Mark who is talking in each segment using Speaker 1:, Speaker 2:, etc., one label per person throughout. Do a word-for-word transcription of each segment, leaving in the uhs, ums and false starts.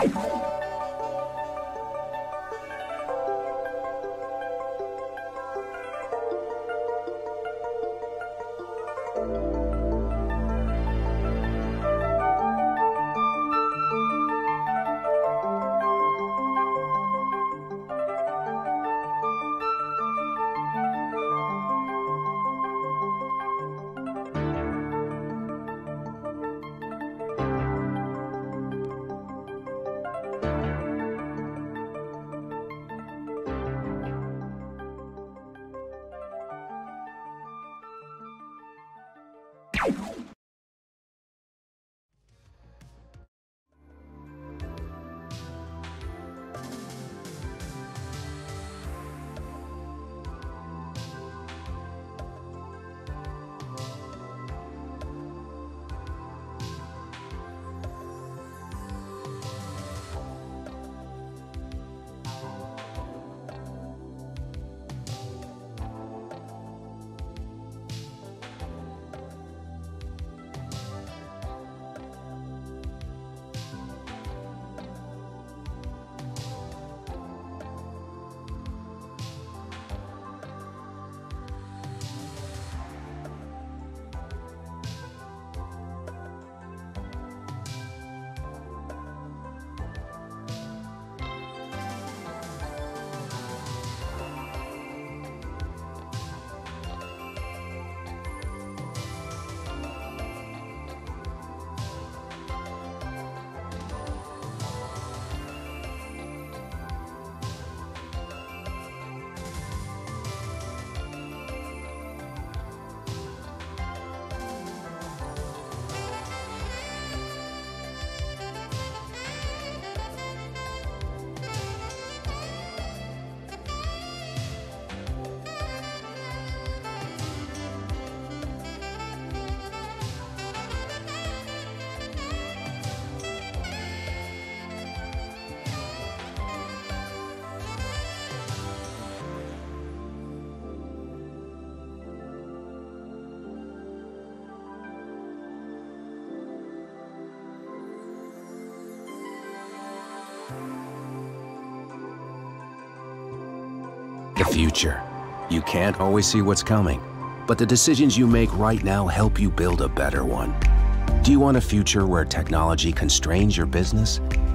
Speaker 1: The future. You can't always see what's coming, but the decisions you make right now help you build a better one. Do you want a future where technology constrains your business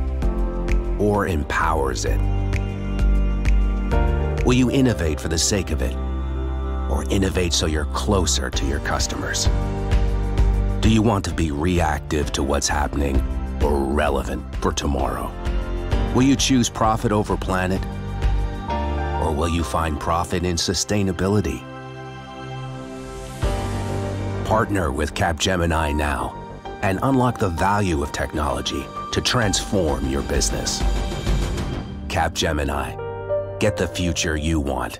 Speaker 1: or empowers it? Will you innovate for the sake of it, or innovate so you're closer to your customers? Do you want to be reactive to what's happening or relevant for tomorrow? Will you choose profit over planet, or will you find profit in sustainability? Partner with Capgemini now and unlock the value of technology to transform your business. Capgemini. Get the future you want.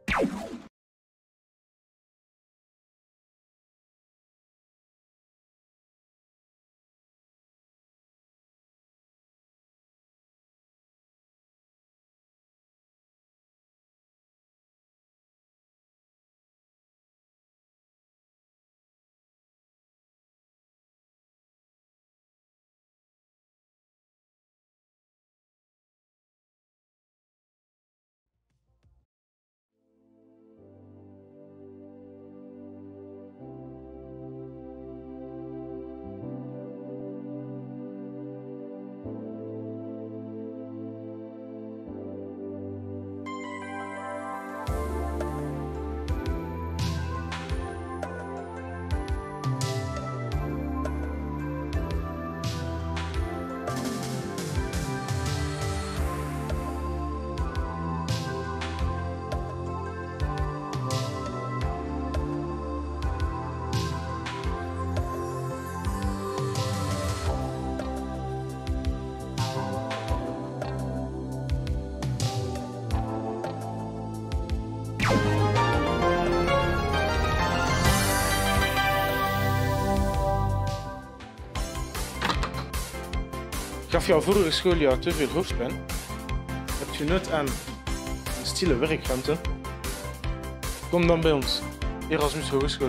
Speaker 2: Gaf jouw vorige schooljaar te veel hoofdpijn? Heb je nut aan een stille werkruimte? Kom dan bij ons, Erasmus Hogeschool.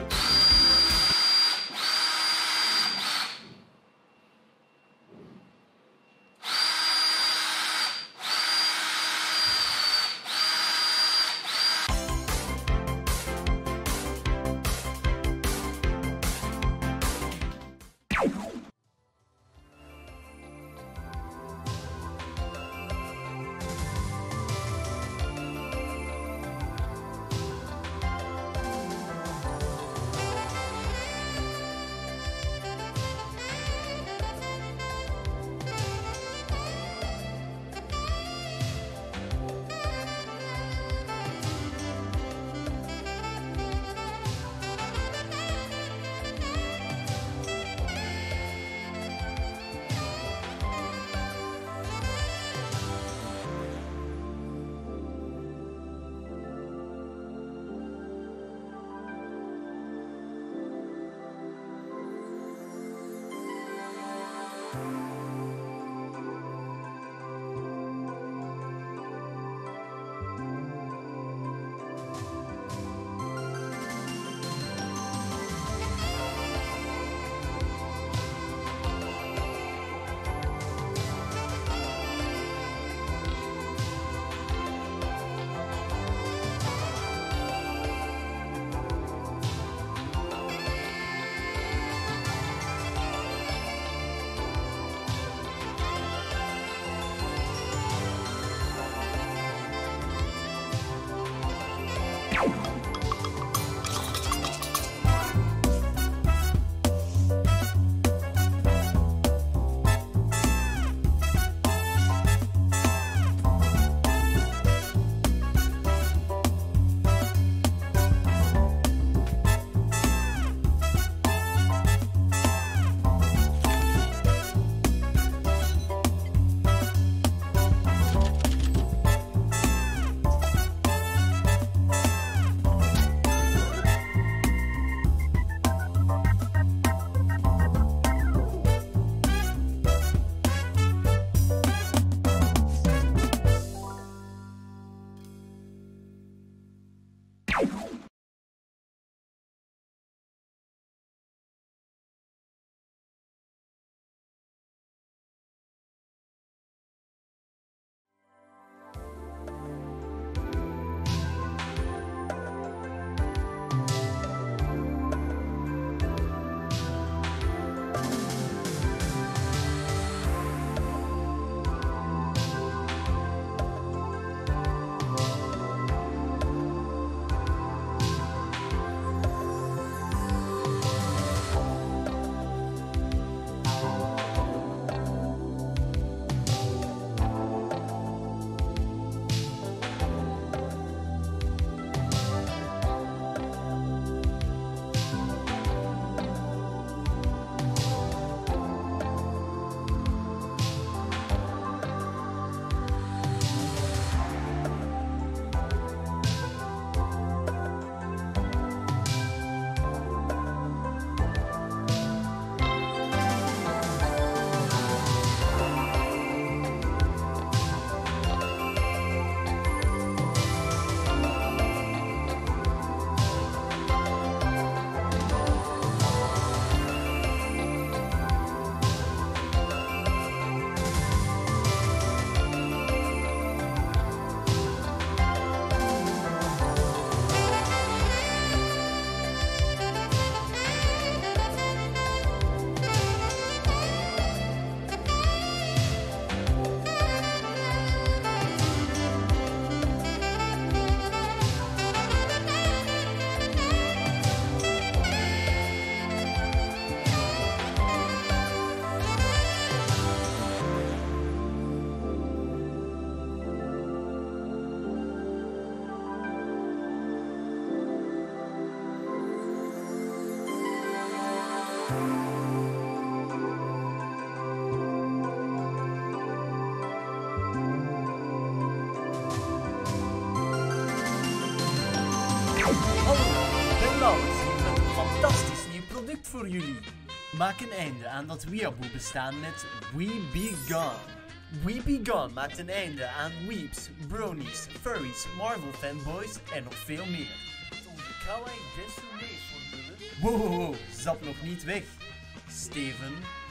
Speaker 3: product voor jullie. Maak een einde aan dat weeaboe bestaan met We Be Gone. We Be Gone maakt een einde aan weeps, bronies, furries, Marvel fanboys en nog veel meer. Onze kawaii desu formule. Wow, wow, wow, zap nog niet weg. Steven.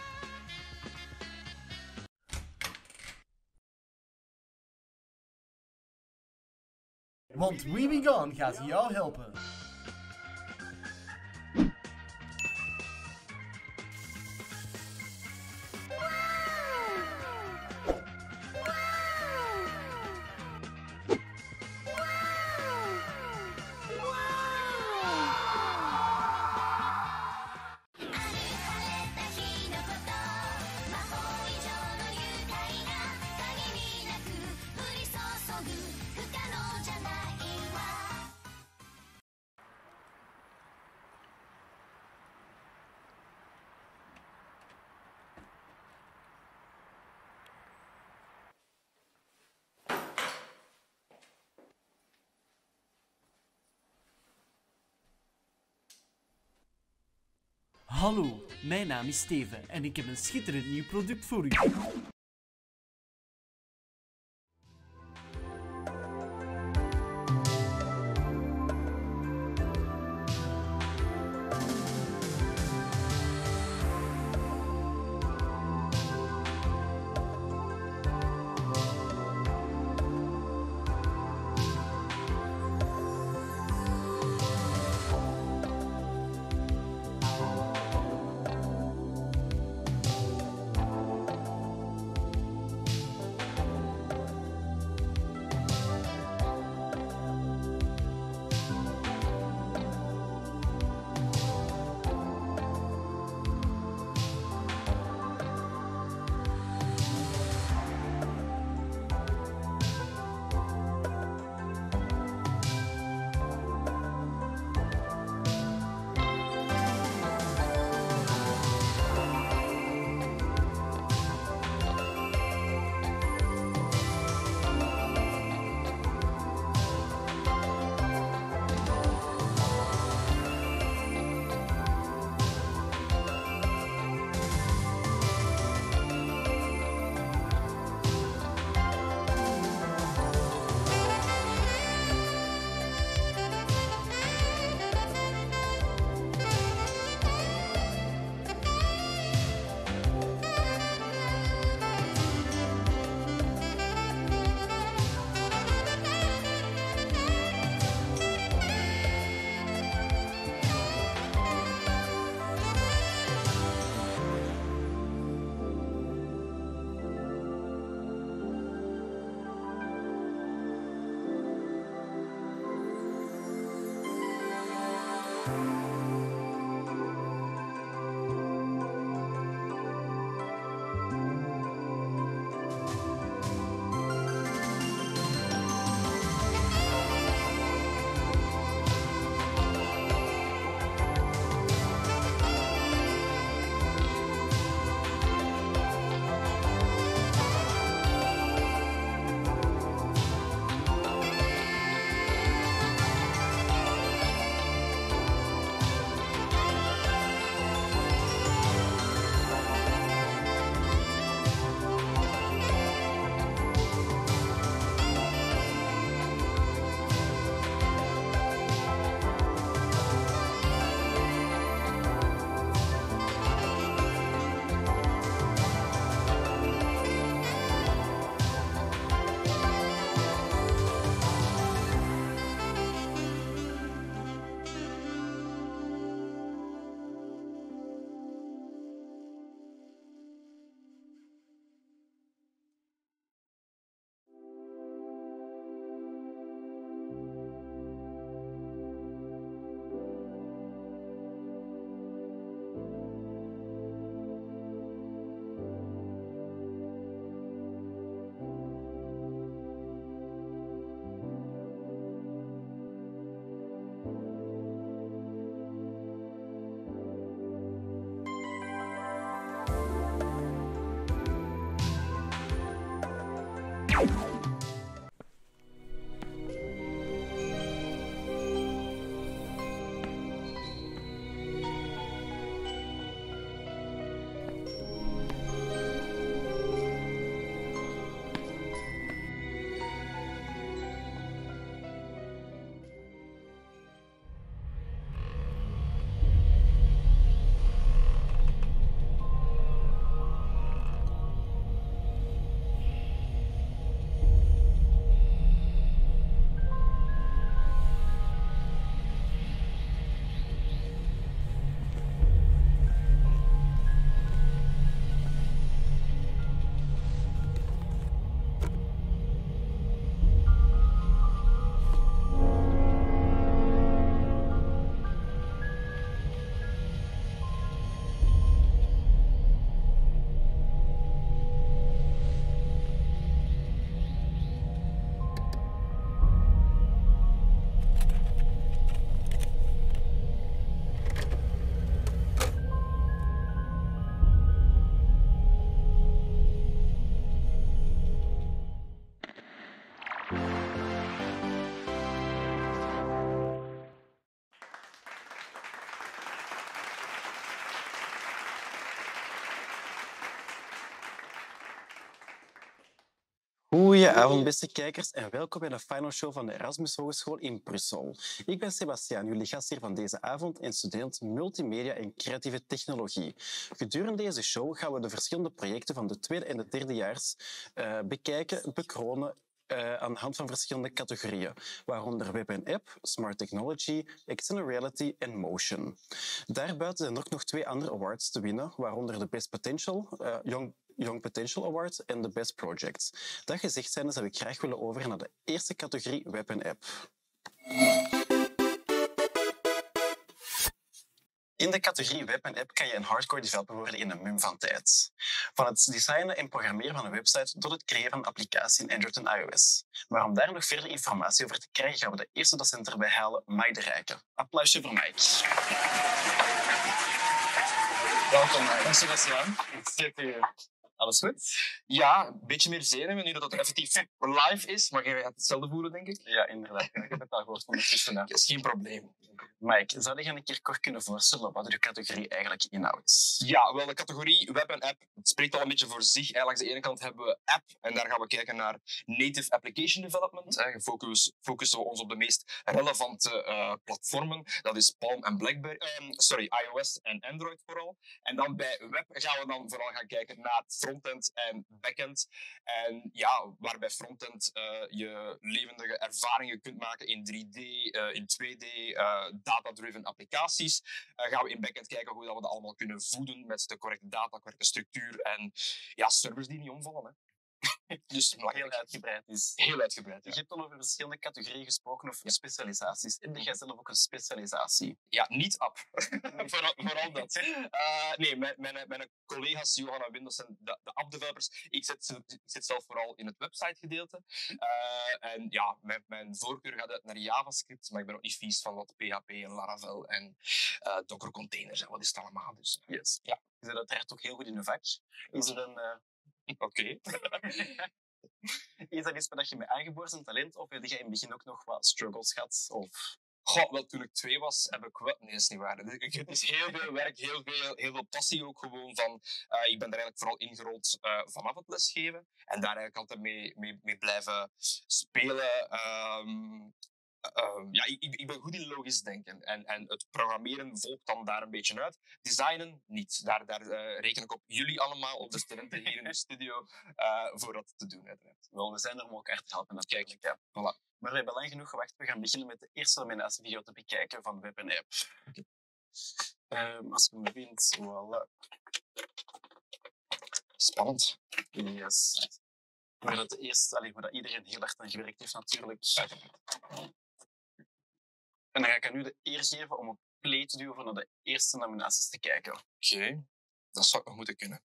Speaker 3: Want We Be Gone gaat jou helpen. Hallo, mijn naam is Steven en ik heb een schitterend nieuw product voor u.
Speaker 4: Goedenavond, beste kijkers, en welkom bij de final show van de Erasmus Hogeschool in Brussel. Ik ben Sebastiaan, jullie gastheer van deze avond en student multimedia en creatieve technologie. Gedurende deze show gaan we de verschillende projecten van de tweede en de derdejaars uh, bekijken, bekronen uh, aan de hand van verschillende categorieën, waaronder web en app, smart technology, extended reality en motion. Daarbuiten zijn er ook nog twee andere awards te winnen, waaronder de Best Potential, uh, Young Young Potential Award en de Best Projects. Dat gezegd zijn, zou ik graag willen overgaan naar de eerste categorie web en app. In de categorie web en app kan je een hardcore developer worden in een mum van tijd. Van het designen en programmeren van een website tot het creëren van een applicatie in Android en iOS. Maar om daar nog verder informatie over te krijgen, gaan we de eerste docent erbij halen, Mike de Rijke. Applausje voor Mike.
Speaker 5: Welkom, Mike. Sebastiaan. Alles goed? Ja, een beetje meer zenuwen nu dat het effectief live is, maar je gaat hetzelfde voelen, denk ik.
Speaker 4: Ja, inderdaad. Ik heb het al gehoord van de tussenaar.
Speaker 5: Dat is geen probleem.
Speaker 4: Mike, zou je een keer kort kunnen voorstellen wat de categorie eigenlijk inhoudt?
Speaker 5: Ja, wel, de categorie web en app het spreekt al een beetje voor zich. Langs de ene kant hebben we app en daar gaan we kijken naar native application development. We focus, focussen we ons op de meest relevante uh, platformen. Dat is Palm en Blackberry. Um, sorry, iOS en Android vooral. En dan bij web gaan we dan vooral gaan kijken naar frontend en backend. En ja, waarbij frontend uh, je levendige ervaringen kunt maken in drie D, uh, in twee D, uh, data-driven applicaties. Uh, gaan we in backend kijken hoe dat we dat allemaal kunnen voeden met de correcte data, correcte structuur en ja, servers die niet omvallen. Hè. Dus
Speaker 4: heel uitgebreid is.
Speaker 5: Heel uitgebreid, ja.
Speaker 4: Je hebt al over verschillende categorieën gesproken of ja. specialisaties. Heb jij zelf ook een specialisatie?
Speaker 5: Ja, niet app. vooral, vooral dat. Uh, nee, mijn, mijn, mijn collega's Johanna Windos en de, de app-developers, ik zit, ik zit zelf vooral in het website-gedeelte. Uh, en ja, mijn, mijn voorkeur gaat uit naar JavaScript, maar ik ben ook niet vies van wat P H P en Laravel en uh, Docker-containers en wat is het allemaal. Dus,
Speaker 4: yes.
Speaker 5: Ja.
Speaker 4: Je bent uiteraard ook heel goed in een vak. Is er een... Uh...
Speaker 5: Oké. Okay.
Speaker 4: Is dat iets wat je met aangeboren talent of heb je in het begin ook nog wat struggles gehad? Of...
Speaker 5: Goh, wel, toen ik twee was, heb ik wel... Nee, dat is niet waar. Het is heel veel werk, heel veel, heel veel passie ook gewoon van... Uh, ik ben er eigenlijk vooral ingerold uh, vanaf het lesgeven. En daar eigenlijk altijd mee, mee, mee blijven spelen. Um, Uh, ja, ik, ik ben goed in logisch denken en, en het programmeren volgt dan daar een beetje uit. Designen niet. Daar, daar uh, reken ik op jullie allemaal, op de studenten hier in de studio, uh, voor dat te doen uiteraard.
Speaker 4: Wel, we zijn er om elkaar te helpen natuurlijk. Ja. Voilà. Maar we hebben lang genoeg gewacht. We gaan beginnen met de eerste nominatievideo te bekijken van web en app. Okay. Um, als je me vindt, voilà.
Speaker 5: Spannend.
Speaker 4: Yes. Maar dat de eerste, allee, waar dat iedereen heel hard aan gewerkt heeft natuurlijk. En dan ga ik aan u de eer geven om op play te duwen om naar de eerste nominaties te kijken.
Speaker 5: Oké, okay. Dat zou ik nog moeten kunnen.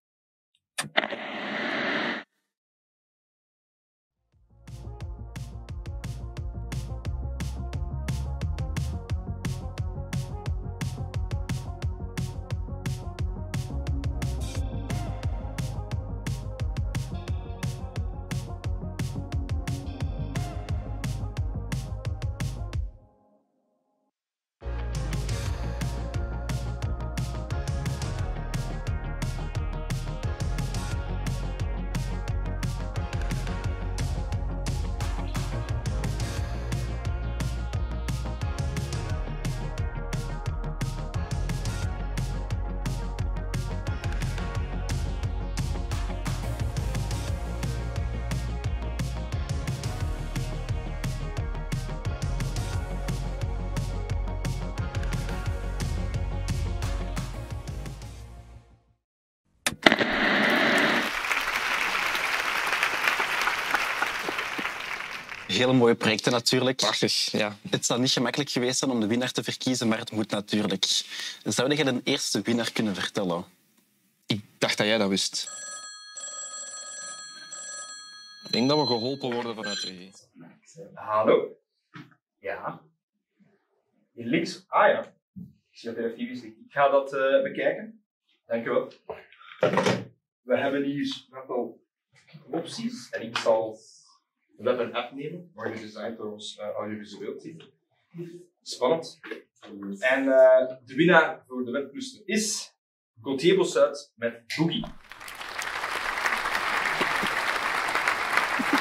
Speaker 4: Hele mooie projecten natuurlijk.
Speaker 5: Prachtig, ja.
Speaker 4: Het zal niet gemakkelijk geweest zijn om de winnaar te verkiezen, maar het moet natuurlijk. Zou je de eerste winnaar kunnen vertellen?
Speaker 5: Ik dacht dat jij dat wist. Ik denk dat we geholpen worden vanuit de regie.
Speaker 6: Hallo? Ja? Hier links? Ah ja. Ik zie dat er even is. Ik ga dat uh, bekijken. Dank je wel. We hebben hier een aantal opties en ik zal we hebben een app nemen, maar gedesigned door ons uh, audiovisueel team. Spannend. En uh, de winnaar voor de webcluster is Gauthier Bossuit met Boogie.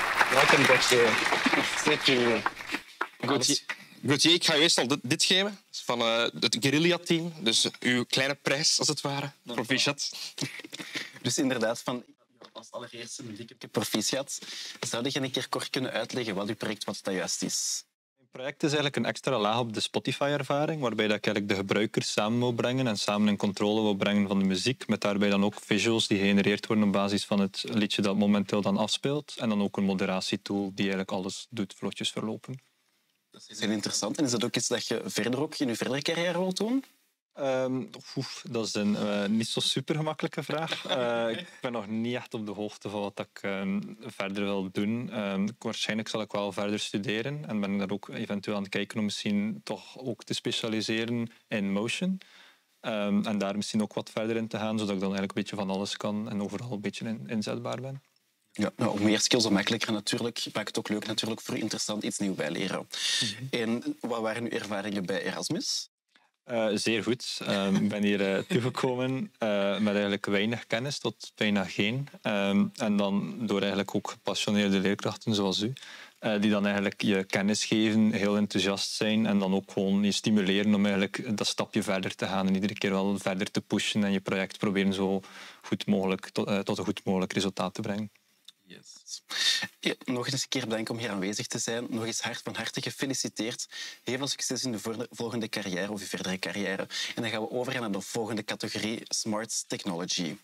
Speaker 5: een bordje. Zeker. Gauthier, Gauthier, ik ga je eerst al dit, dit geven. Dat is van uh, het guerrilla-team. Dus uh, uw kleine prijs, als het ware. Proficiat.
Speaker 4: Dus inderdaad, van, als allereerste een dikke proficiat. Zou je een keer kort kunnen uitleggen wat uw project wat dat juist is?
Speaker 7: Mijn project is eigenlijk een extra laag op de Spotify-ervaring, waarbij dat ik eigenlijk de gebruikers samen wil brengen en samen in controle wil brengen van de muziek, met daarbij dan ook visuals die gegenereerd worden op basis van het liedje dat momenteel dan afspeelt. En dan ook een moderatietool die eigenlijk alles doet vlotjes verlopen.
Speaker 4: Dat is heel interessant. En is dat ook iets dat je verder ook in je verdere carrière wilt doen?
Speaker 7: Um, oef, dat is een uh, niet zo super gemakkelijke vraag. Uh, ik ben nog niet echt op de hoogte van wat ik uh, verder wil doen. Um, waarschijnlijk zal ik wel verder studeren en ben ik daar ook eventueel aan het kijken om misschien toch ook te specialiseren in motion. Um, en daar misschien ook wat verder in te gaan, zodat ik dan eigenlijk een beetje van alles kan en overal een beetje in, inzetbaar ben.
Speaker 4: Ja, nou, hoe meer skills, hoe makkelijker natuurlijk. Maakt het ook leuk natuurlijk voor interessant iets nieuws bijleren. Mm-hmm. En wat waren uw ervaringen bij Erasmus?
Speaker 7: Uh, zeer goed. Uh, ik ben hier uh, toegekomen uh, met eigenlijk weinig kennis tot bijna geen. Um, en dan door eigenlijk ook gepassioneerde leerkrachten zoals u, uh, die dan eigenlijk je kennis geven, heel enthousiast zijn en dan ook gewoon je stimuleren om eigenlijk dat stapje verder te gaan en iedere keer wel verder te pushen en je project proberen zo goed mogelijk tot, uh, tot een goed mogelijk resultaat te brengen.
Speaker 4: Yes. Ja, nog eens een keer bedankt om hier aanwezig te zijn. Nog eens hart van harte gefeliciteerd. Heel veel succes in de volgende carrière of je verdere carrière. En dan gaan we overgaan naar de volgende categorie, Smart Technology.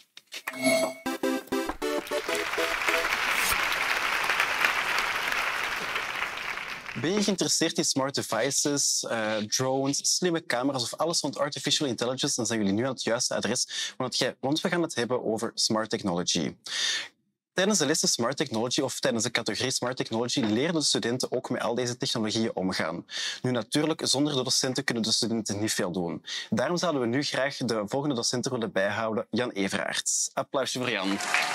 Speaker 4: Ben je geïnteresseerd in smart devices, uh, drones, slimme camera's of alles rond artificial intelligence, dan zijn jullie nu aan het juiste adres, want, jij, want we gaan het hebben over smart technology. Tijdens de lessen Smart Technology of tijdens de categorie Smart Technology leren de studenten ook met al deze technologieën omgaan. Nu natuurlijk, zonder de docenten kunnen de studenten niet veel doen. Daarom zouden we nu graag de volgende docenten willen bijhouden, Jan Everaerts. Applausje voor Jan.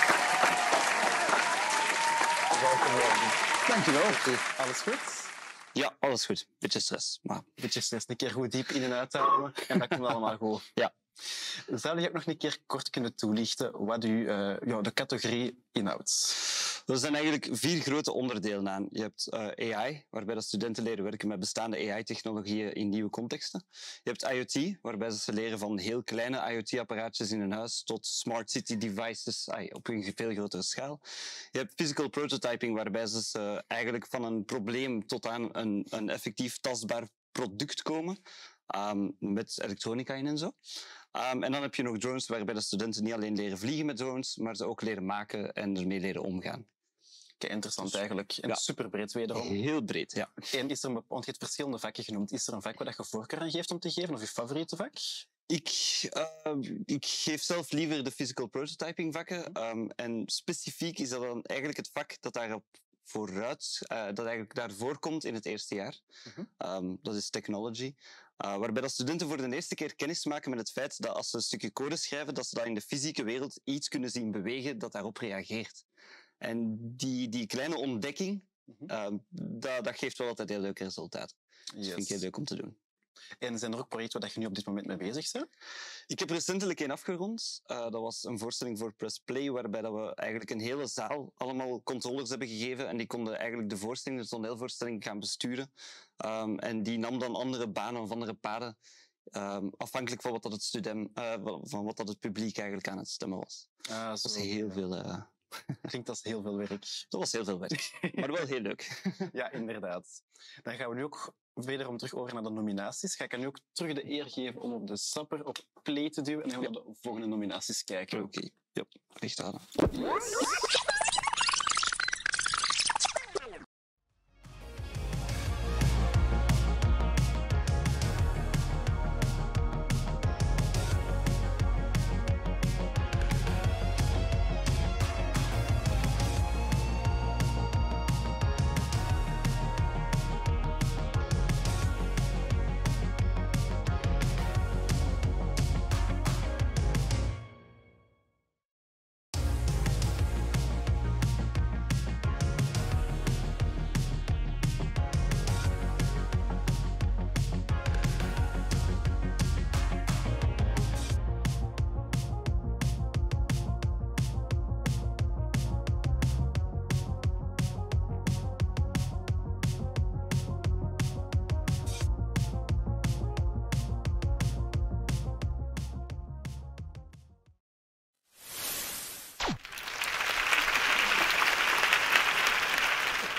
Speaker 4: Dankjewel. Alles goed?
Speaker 8: Ja, alles goed. Beetje stress, maar...
Speaker 4: Beetje stress. Een keer goed diep in- en uitademen en dat komt allemaal goed.
Speaker 8: Ja.
Speaker 4: Zou je ook nog een keer kort kunnen toelichten wat u, uh, ja, de categorie inhoudt?
Speaker 8: Er zijn eigenlijk vier grote onderdelen aan. Je hebt uh, A I, waarbij de studenten leren werken met bestaande A I-technologieën in nieuwe contexten. Je hebt IoT, waarbij ze leren van heel kleine IoT-apparaatjes in hun huis tot smart city devices ay, op een veel grotere schaal. Je hebt physical prototyping, waarbij ze uh, eigenlijk van een probleem tot aan een, een effectief tastbaar product komen. Um, met elektronica in en zo. Um, en dan heb je nog drones, waarbij de studenten niet alleen leren vliegen met drones, maar ze ook leren maken en ermee leren omgaan.
Speaker 4: Kijk, interessant eigenlijk. En
Speaker 8: ja.
Speaker 4: Super breed wederom.
Speaker 8: Heel breed, ja.
Speaker 4: En is er, want je hebt verschillende vakken genoemd. Is er een vak waar je voorkeur aan geeft om te geven, of je favoriete vak?
Speaker 8: Ik, uh, ik geef zelf liever de physical prototyping vakken. Um, en specifiek is dat dan eigenlijk het vak dat daarop vooruit, uh, dat eigenlijk daarvoor komt in het eerste jaar. Uh-huh. Um, dat is technology. Uh, waarbij dat studenten voor de eerste keer kennis maken met het feit dat als ze een stukje code schrijven, dat ze dat in de fysieke wereld iets kunnen zien bewegen dat daarop reageert. En die, die kleine ontdekking, uh, dat, dat geeft wel altijd heel leuke resultaten. Yes. Dat vind ik heel leuk om te doen.
Speaker 4: En zijn er ook projecten waar je nu op dit moment mee bezig bent?
Speaker 8: Ik heb recentelijk een afgerond. Uh, dat was een voorstelling voor Press Play, waarbij dat we eigenlijk een hele zaal allemaal controllers hebben gegeven. En die konden eigenlijk de voorstelling, de toneelvoorstelling, gaan besturen. Um, en die nam dan andere banen of andere paden, um, afhankelijk van wat dat het, student, uh, van wat dat het publiek eigenlijk aan het stemmen was.
Speaker 4: Ah,
Speaker 8: dat was heel veel... Uh...
Speaker 4: Klinkt als heel veel werk.
Speaker 8: Dat was heel veel werk, maar wel heel leuk.
Speaker 4: Ja, inderdaad. Dan gaan we nu ook wederom terug over naar de nominaties. Ga ik aan nu ook terug de eer geven om op de stapper op play te duwen en dan gaan we ja. naar de volgende nominaties kijken.
Speaker 8: Oké, okay. Ja, echt aan.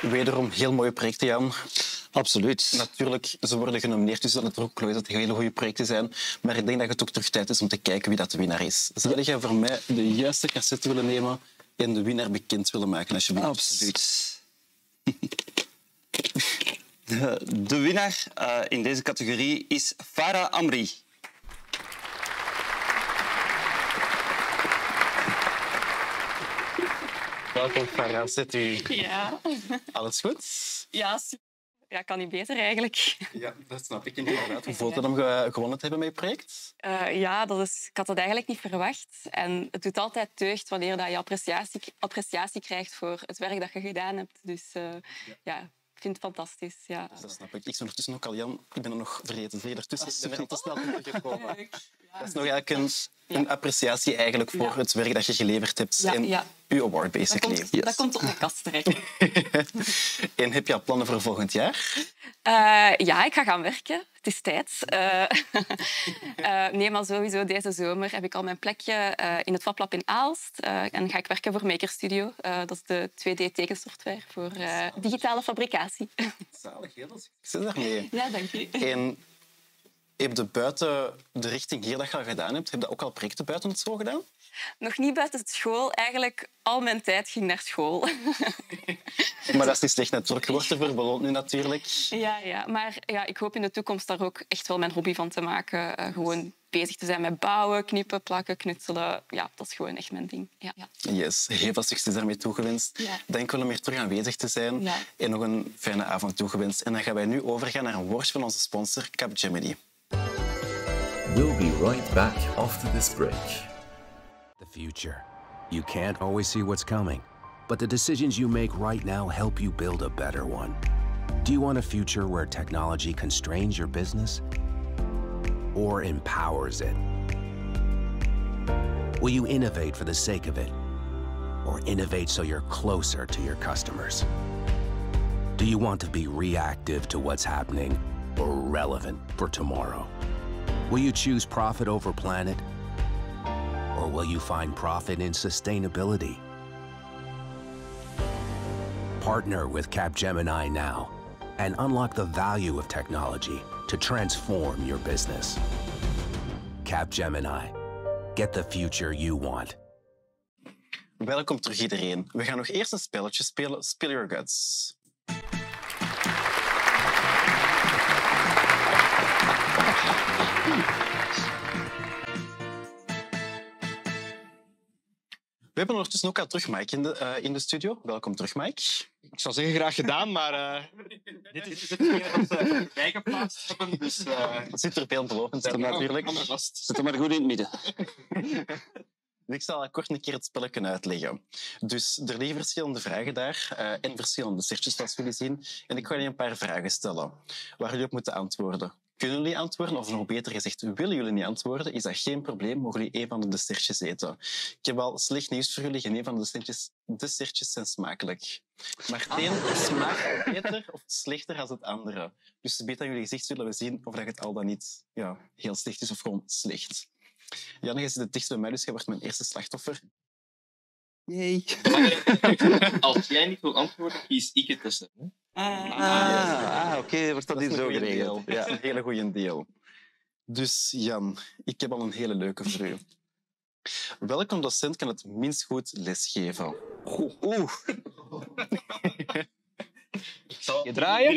Speaker 4: Wederom heel mooie projecten, Jan.
Speaker 8: Absoluut.
Speaker 4: Natuurlijk, ze worden genomineerd, dus dat het er ook klopt dat het hele goede projecten zijn. Maar ik denk dat het ook terug tijd is om te kijken wie dat de winnaar is. Zou jij voor mij de juiste cassette willen nemen en de winnaar bekend willen maken, alsjeblieft?
Speaker 8: Absoluut. De, de winnaar uh, in deze categorie is Farah Amri.
Speaker 4: Welkom, Farah. Zit u?
Speaker 9: Ja.
Speaker 4: Alles goed?
Speaker 9: Ja, super. Ja, kan niet beter eigenlijk.
Speaker 4: Ja, dat snap ik inderdaad. Hoe voelt het om ge gewonnen te hebben met je project?
Speaker 9: Uh, ja, dat is, ik had dat eigenlijk niet verwacht. En het doet altijd deugd wanneer dat je appreciatie, appreciatie krijgt voor het werk dat je gedaan hebt. Dus uh, ja. ja, ik vind het fantastisch. Ja.
Speaker 4: Dat snap ik. Ik ben ondertussen ook al, Jan, ik ben er nog vergeten. Zie je ertussen? Ik ben er al te snel gekomen. Ja. Dat is nog eigenlijk een, een appreciatie eigenlijk voor ja. het werk dat je geleverd hebt
Speaker 9: ja,
Speaker 4: en
Speaker 9: ja.
Speaker 4: uw award, basically.
Speaker 9: Dat komt, yes. dat komt op de kast terecht.
Speaker 4: En heb je al plannen voor volgend jaar?
Speaker 9: Uh, ja, ik ga gaan werken. Het is tijd. Uh, uh, nee, maar sowieso deze zomer heb ik al mijn plekje uh, in het FabLab in Aalst. Uh, en ga ik werken voor Maker Studio. Uh, dat is de twee D-tekensoftware voor uh, digitale fabricatie.
Speaker 4: Zalig, heel veel succes daarmee.
Speaker 9: Ja, dank je.
Speaker 4: En heb je buiten de richting hier dat je al gedaan hebt, heb je ook al projecten buiten het school gedaan?
Speaker 9: Nog niet buiten school. Eigenlijk al mijn tijd ging naar school.
Speaker 4: Maar dat is niet slecht natuurlijk. Je wordt ervoor beloond nu natuurlijk.
Speaker 9: Ja, ja. Maar ja, ik hoop in de toekomst daar ook echt wel mijn hobby van te maken. Uh, gewoon bezig te zijn met bouwen, knippen, plakken, knutselen. Ja, dat is gewoon echt mijn ding. Ja, ja.
Speaker 4: Yes, heel veel succes daarmee toegewenst.
Speaker 9: Ja.
Speaker 4: Dank wel om hier terug aanwezig te zijn.
Speaker 9: Ja.
Speaker 4: En nog een fijne avond toegewenst. En dan gaan wij nu overgaan naar een woordje van onze sponsor, Capgemini.
Speaker 10: We'll be right back after this break.
Speaker 1: The future. You can't always see what's coming, but the decisions you make right now help you build a better one. Do you want a future where technology constrains your business or empowers it? Will you innovate for the sake of it or innovate so you're closer to your customers? Do you want to be reactive to what's happening or relevant for tomorrow? Will you choose profit over planet? Or will you find profit in sustainability? Partner with Capgemini now and unlock the value of technology to transform your business. Capgemini. Get the future you want.
Speaker 4: Welkom terug iedereen. We gaan nog eerst een spelletje spelen, Spill Your Guts. We hebben ondertussen ook al terug Mike in de, uh, in de studio. Welkom terug, Mike.
Speaker 6: Ik zou zeggen graag gedaan, maar uh, dit is het ene dat ze bijgeplaatst hebben. Dus, uh,
Speaker 4: het ziet er veelbelovend uit natuurlijk.
Speaker 8: Zit er maar goed in het midden.
Speaker 4: Ik zal kort een keer het spelletje uitleggen. Dus er liggen verschillende vragen daar uh, en verschillende stertjes, zoals jullie zien. En ik ga jullie een paar vragen stellen waar jullie op moeten antwoorden. Kunnen jullie antwoorden, of nog beter gezegd, willen jullie niet antwoorden, is dat geen probleem, mogen jullie een van de dessertjes eten. Ik heb al slecht nieuws voor jullie, geen een van de dessertjes, dessertjes zijn smakelijk. Maar het een smaakt beter of slechter dan het andere. Dus beter aan jullie gezicht zullen we zien of dat het al dan niet ja, heel slecht is of gewoon slecht. Janne, je zit het dichtst bij mij, dus jij wordt mijn eerste slachtoffer.
Speaker 8: Yay.
Speaker 6: Als jij niet wil antwoorden, kies ik het tussen. Hè?
Speaker 8: Ah, ah, ah oké, okay, wordt dat, dat niet zo geregeld.
Speaker 4: Ja, dat is een hele goede deal. Dus Jan, ik heb al een hele leuke voor u. Welke docent kan het minst goed lesgeven?
Speaker 8: Oeh. Oeh.
Speaker 6: Je draaien?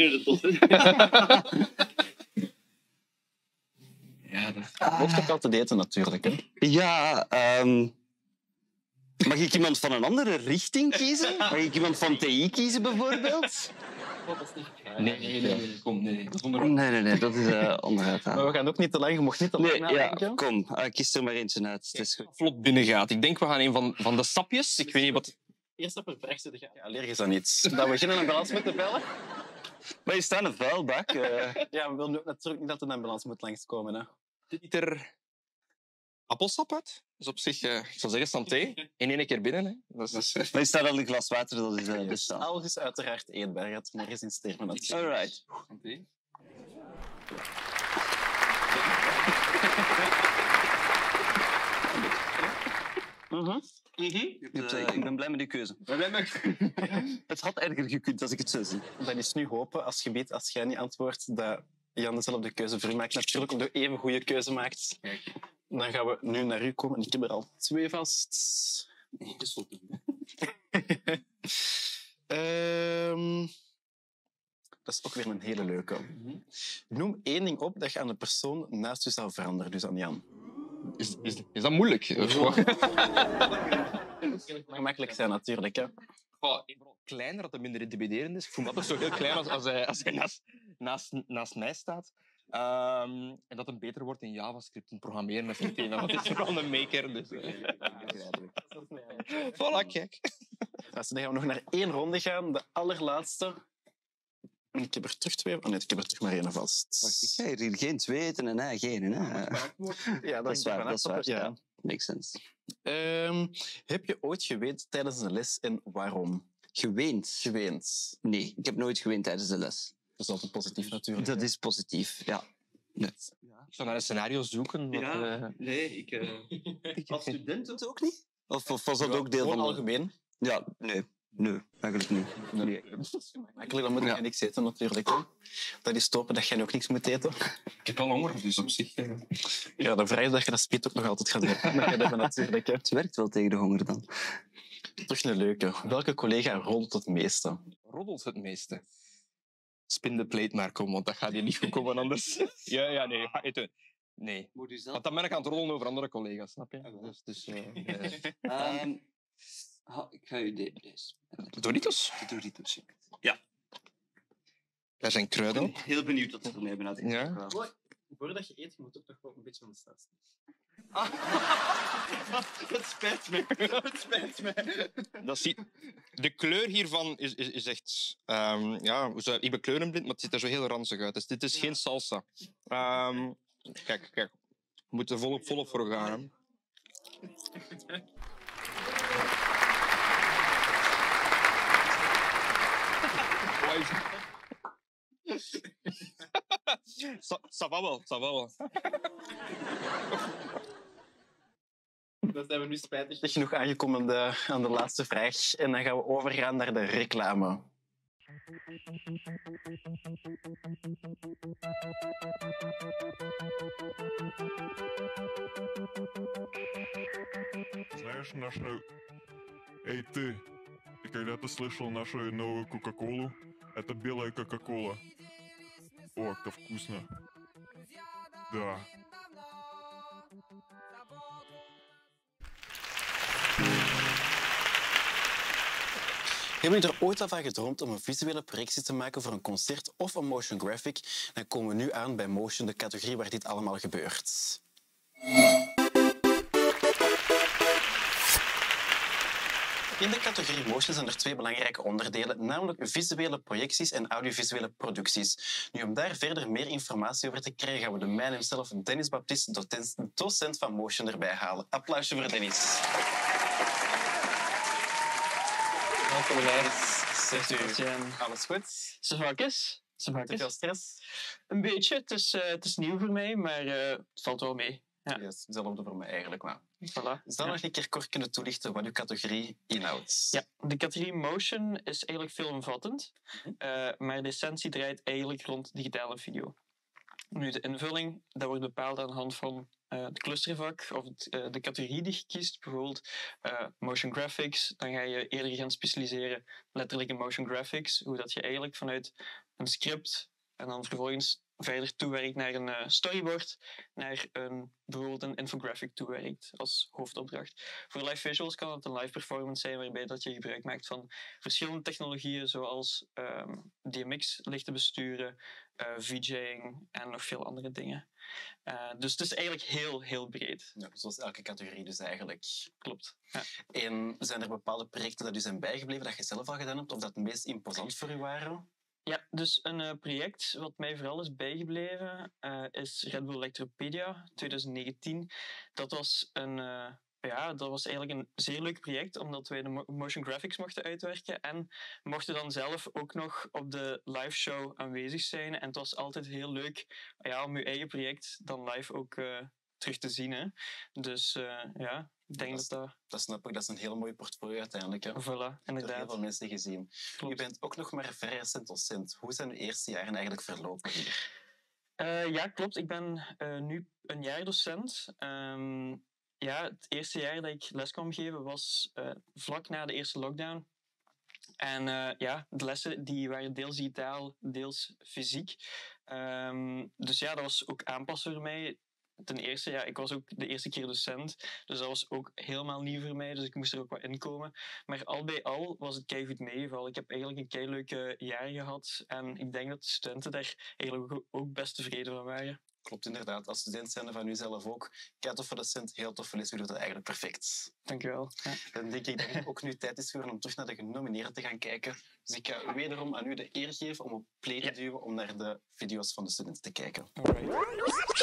Speaker 4: Ja, dat mocht ook altijd eten natuurlijk. Hè?
Speaker 8: Ja, um... mag ik iemand van een andere richting kiezen? Mag ik iemand van T I kiezen bijvoorbeeld?
Speaker 6: Nee, nee, nee. Kom, nee.
Speaker 8: Nee, nee, nee, dat is uh, onderuit.
Speaker 4: Maar we gaan ook niet te lang, je mocht niet te lang
Speaker 8: nee,
Speaker 4: nadenken.
Speaker 8: Ja, kom, uh, kies er maar eentje uit. Het is goed.
Speaker 6: Vlot binnengaat. Ik denk we gaan een van, van de sapjes. Ik weet niet wat...
Speaker 4: Eerst op het berg zitten gaan. Ja, allergisch aan iets. Dat we beginnen een ambulance moeten bellen.
Speaker 8: Maar je staat een vuilbak. Uh...
Speaker 4: Ja, we willen ook natuurlijk niet dat een ambulance moet langskomen. Hè.
Speaker 6: Dit ziet er appelsap uit. Dus op zich, uh, ik zou zeggen, santé. In één keer binnen. Hè. Dat is...
Speaker 8: Maar je staat al een glas water, dat is uh,
Speaker 4: dus alles is uiteraard eetbaar. Het maar eens in sterven natuurlijk.
Speaker 8: Alright.
Speaker 6: Santé.
Speaker 8: Mm-hmm. Mm-hmm. hebt, uh, ik ben blij met die keuze. Het had erger gekund als ik het zo zie.
Speaker 4: Dan is nu hopen, als je weet, als jij niet antwoordt, dat Jan dezelfde keuze voor u maakt. Natuurlijk, omdat u even goede keuze maakt. Kijk. Dan gaan we nu naar u komen. Ik heb er al twee vast.
Speaker 8: Nee, dat is voldoende.
Speaker 4: um, dat is ook weer een hele leuke. Mm-hmm. Noem één ding op dat je aan de persoon naast je zou veranderen, dus aan Jan.
Speaker 5: Is, is, is dat moeilijk?
Speaker 4: Het kan gemakkelijk zijn, natuurlijk. Hè.
Speaker 5: Oh, kleiner, dat het minder intimiderend is. Ik voel me altijd zo heel klein als, als hij, als hij naast, naast, naast mij staat. Um, en dat het beter wordt in JavaScript en programmeren met meteen. Want het is vooral een maker. Dus, uh. Voilà, kijk.
Speaker 4: Dus dan gaan we nog naar één ronde gaan. De allerlaatste. En ik heb er terug twee. Oh nee, ik heb er terug maar één vast.
Speaker 8: Wacht, ik ga hier geen twee eten en hij geen. Hè?
Speaker 4: Ja,
Speaker 8: dat is waar. Dat is waar.
Speaker 4: Ja.
Speaker 8: Ja. Makes sense.
Speaker 4: Um, heb je ooit geweend tijdens een les en waarom?
Speaker 8: Geweend?
Speaker 4: Geweend.
Speaker 8: Nee, ik heb nooit geweend tijdens de les.
Speaker 4: Dat is altijd positief natuurlijk.
Speaker 8: Dat is positief, ja. Nee.
Speaker 5: Ja. Ik zou naar een scenario zoeken. Wat,
Speaker 8: ja,
Speaker 5: uh...
Speaker 8: nee, ik... Uh... Als student het ook niet? Of, of was dat ja, ook deel van...
Speaker 4: Gewoon algemeen?
Speaker 8: Ja, nee. Nee, eigenlijk niet. Nee. Nee.
Speaker 4: Eigenlijk, dan moet je ja. niks eten natuurlijk. Hè. Dat is stoppen dat jij ook niks moet eten.
Speaker 5: Ik heb wel honger, dus op zich... Uh...
Speaker 4: Ja, dan vraag je dat je dat spit ook nog altijd gaat hebben. natuurlijk. Hè.
Speaker 8: Het werkt wel tegen de honger dan.
Speaker 4: Terug een leuke. Welke collega roddelt het meeste?
Speaker 5: Roddelt het meeste? Spin de plate maar, kom, want dat gaat hier niet goed komen anders. ja, ja, nee. Ga eten. Nee. Want dan ben ik aan het rollen over andere collega's, snap je? Ja, dus, dus, uh, nee.
Speaker 8: um, ha, ik ga je de, deze.
Speaker 5: De Doritos?
Speaker 8: De Doritos, ja.
Speaker 5: Daar zijn kruiden.
Speaker 8: Ik ben heel benieuwd wat ze ermee hebben uit.
Speaker 5: Ja.
Speaker 4: Voordat je eet, je moet ook nog wel een beetje van de start.
Speaker 8: Ah. Het spijt me. Het spijt me.
Speaker 5: Dat zie... De kleur hiervan is, is, is echt... Um, ja, ik ben kleurenblind, maar het ziet er zo heel ranzig uit. Dus dit is ja. geen salsa. Um, kijk, kijk. We moeten er volop, volop voor gaan. Ça va wel, ça va wel.
Speaker 4: Dan zijn we nu spijtig genoeg aangekomen de, aan de laatste vraag. En dan gaan we overgaan naar de reclame.
Speaker 11: Знаешь, наша... Эй, ты, ты когда-то слышал нашу новую Кока-Колу? Это белая Кока-Кола. О, как вкусно. Да.
Speaker 4: Hebben jullie er ooit al van gedroomd om een visuele projectie te maken voor een concert of een motion graphic? Dan komen we nu aan bij Motion, de categorie waar dit allemaal gebeurt. In de categorie Motion zijn er twee belangrijke onderdelen, namelijk visuele projecties en audiovisuele producties. Nu, om daar verder meer informatie over te krijgen, gaan we de man himself, Dennis Baptiste, docent van Motion, erbij halen. Applausje voor Dennis. Welkom, Dennis. Zegt u alles goed?
Speaker 12: Zwakjes.
Speaker 4: Te veel stress?
Speaker 12: Een beetje. Het is, uh, het is nieuw voor mij, maar uh, het valt wel mee. Ja.
Speaker 4: Yes, hetzelfde voor mij eigenlijk. Maar.
Speaker 12: Voilà.
Speaker 4: Zou je nog een keer kort kunnen toelichten wat uw categorie inhoudt?
Speaker 12: Ja, de categorie motion is eigenlijk veelomvattend, mm-hmm. uh, maar de essentie draait eigenlijk rond digitale video. Nu, de invulling dat wordt bepaald aan de hand van uh, het clustervak of het, uh, de categorie die je kiest. Bijvoorbeeld uh, motion graphics, dan ga je eerder gaan specialiseren letterlijk in motion graphics. Hoe dat je eigenlijk vanuit een script en dan vervolgens verder toewerkt naar een uh, storyboard, naar een, bijvoorbeeld een infographic toewerkt als hoofdopdracht. Voor live visuals kan het een live performance zijn waarbij dat je gebruik maakt van verschillende technologieën zoals um, D M X lichten besturen, uh, VJing en nog veel andere dingen. Uh, dus het is eigenlijk heel, heel breed.
Speaker 4: Ja, zoals elke categorie dus eigenlijk.
Speaker 12: Klopt. Ja.
Speaker 4: En zijn er bepaalde projecten dat u zijn bijgebleven dat je zelf al gedaan hebt of dat het meest imposant voor u waren?
Speaker 12: Ja, dus een uh, project wat mij vooral is bijgebleven uh, is Red Bull Electropedia twintig negentien. Dat was een... Uh, Ja, dat was eigenlijk een zeer leuk project, omdat wij de motion graphics mochten uitwerken en mochten dan zelf ook nog op de live show aanwezig zijn. En het was altijd heel leuk ja, om je eigen project dan live ook uh, terug te zien. Hè. Dus uh, ja, ik denk dat dat...
Speaker 4: Dat snap ik, dat is een heel mooie portfolio uiteindelijk. Hè.
Speaker 12: Voilà, inderdaad.
Speaker 4: Door heel veel mensen gezien. Klopt. U bent ook nog maar vrij recent docent. Hoe zijn uw eerste jaren eigenlijk verlopen hier?
Speaker 12: Uh, ja, klopt. Ik ben uh, nu een jaar docent. Um, ja, het eerste jaar dat ik les kwam geven was uh, vlak na de eerste lockdown. En uh, ja, de lessen die waren deels digitaal, deels fysiek. Um, dus ja, dat was ook aanpassen voor mij. Ten eerste, ja, ik was ook de eerste keer docent, dus dat was ook helemaal nieuw voor mij, dus ik moest er ook wat in komen. Maar al bij al was het keigoed meegevallen. Ik heb eigenlijk een keileuke jaar gehad en ik denk dat de studenten daar eigenlijk ook best tevreden van waren.
Speaker 4: Klopt inderdaad. Als student zijn van u zelf ook. Kei toffe docent, heel toffe les. U doet dat eigenlijk perfect.
Speaker 12: Dank u wel. Ja.
Speaker 4: Dan denk ik dat het ook nu tijd is voor om terug naar de genomineerden te gaan kijken. Dus ik ga wederom aan u de eer geven om op play te ja. duwen om naar de video's van de studenten te kijken.
Speaker 12: Alright.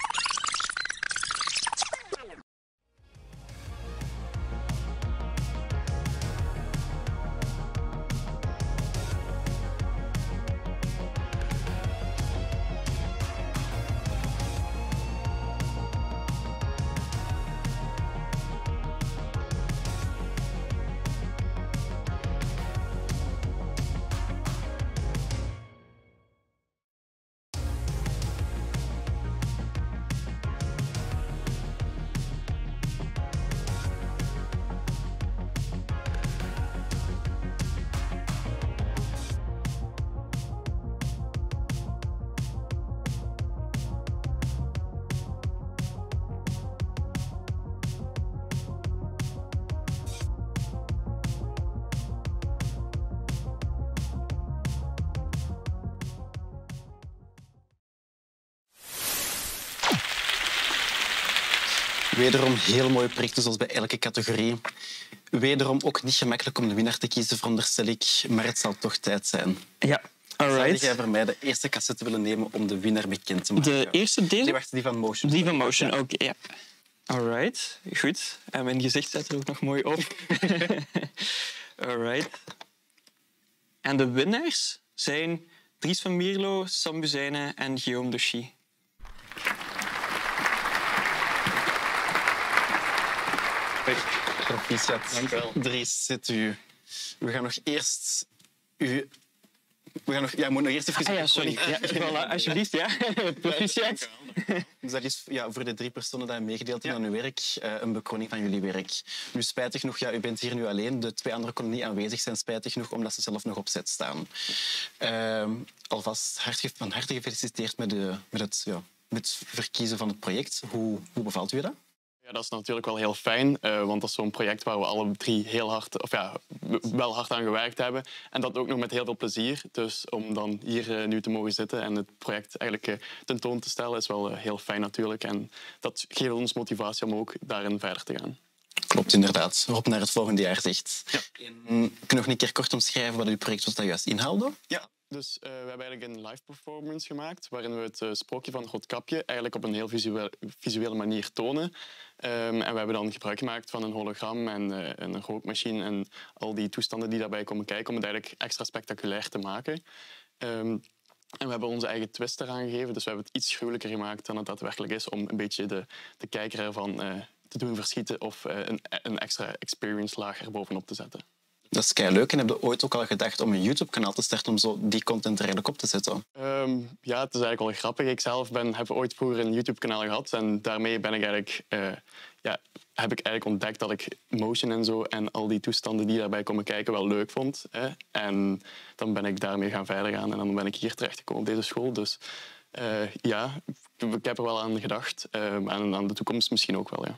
Speaker 4: Wederom heel mooie projecten, zoals bij elke categorie. Wederom ook niet gemakkelijk om de winnaar te kiezen, veronderstel ik, maar het zal toch tijd zijn.
Speaker 12: Ja, alright.
Speaker 4: Zou jij voor mij de eerste cassette willen nemen om de winnaar bekend te maken?
Speaker 12: De eerste deze?
Speaker 4: Nee, wacht, die van Motion.
Speaker 12: Die van Motion, oké, okay, ja. Alright, goed. En mijn gezicht staat er ook nog mooi op. Alright. En de winnaars zijn Dries van Mierlo, Sam Buzijnen en Guillaume Dochy.
Speaker 4: Proficiat.
Speaker 12: Dank wel.
Speaker 4: Dries, zit u. We gaan nog eerst u... We gaan nog... Ja, moet nog eerst even...
Speaker 12: Ah ja, sorry. Ja, voilà, alsjeblieft, ja. Proficiat.
Speaker 4: Dus dat is ja, voor de drie personen die meegedeeld hebben ja. aan uw werk, uh, een bekroning van jullie werk. Nu, spijtig genoeg, ja, u bent hier nu alleen. De twee anderen konden niet aanwezig zijn, spijtig genoeg, omdat ze zelf nog op zet staan. Uh, alvast hart, van harte gefeliciteerd met, de, met, het, ja, met het verkiezen van het project. Hoe, hoe bevalt u dat?
Speaker 13: Ja, dat is natuurlijk wel heel fijn, uh, want dat is zo'n project waar we alle drie heel hard, of ja, wel hard aan gewerkt hebben. En dat ook nog met heel veel plezier. Dus om dan hier uh, nu te mogen zitten en het project eigenlijk uh, tentoon te stellen, is wel uh, heel fijn natuurlijk. En dat geeft ons motivatie om ook daarin verder te gaan.
Speaker 4: Klopt, inderdaad. Op naar het volgende jaar, zegt. Ja. En, kun je nog een keer kort omschrijven wat uw project wat dat juist inhaalde?
Speaker 13: Ja. Dus uh, we hebben eigenlijk een live performance gemaakt waarin we het uh, sprookje van Roodkapje eigenlijk op een heel visueel, visuele manier tonen. Um, en we hebben dan gebruik gemaakt van een hologram en uh, een rookmachine en al die toestanden die daarbij komen kijken om het eigenlijk extra spectaculair te maken. Um, en we hebben onze eigen twist eraan gegeven, dus we hebben het iets gruwelijker gemaakt dan het daadwerkelijk is om een beetje de, de kijker ervan uh, te doen verschieten of uh, een, een extra experience laag erbovenop te zetten.
Speaker 4: Dat is kei leuk. En heb je ooit ook al gedacht om een YouTube-kanaal te starten om zo die content er eigenlijk op te zetten?
Speaker 13: Um, ja, het is eigenlijk wel grappig. Ik zelf ben, heb ooit vroeger een YouTube-kanaal gehad en daarmee ben ik eigenlijk, uh, ja, heb ik eigenlijk ontdekt dat ik motion en zo en al die toestanden die daarbij komen kijken wel leuk vond. Hè. En dan ben ik daarmee gaan verder gaan en dan ben ik hier terechtgekomen op deze school. Dus uh, ja, ik heb er wel aan gedacht. Uh, en aan de toekomst misschien ook wel, ja.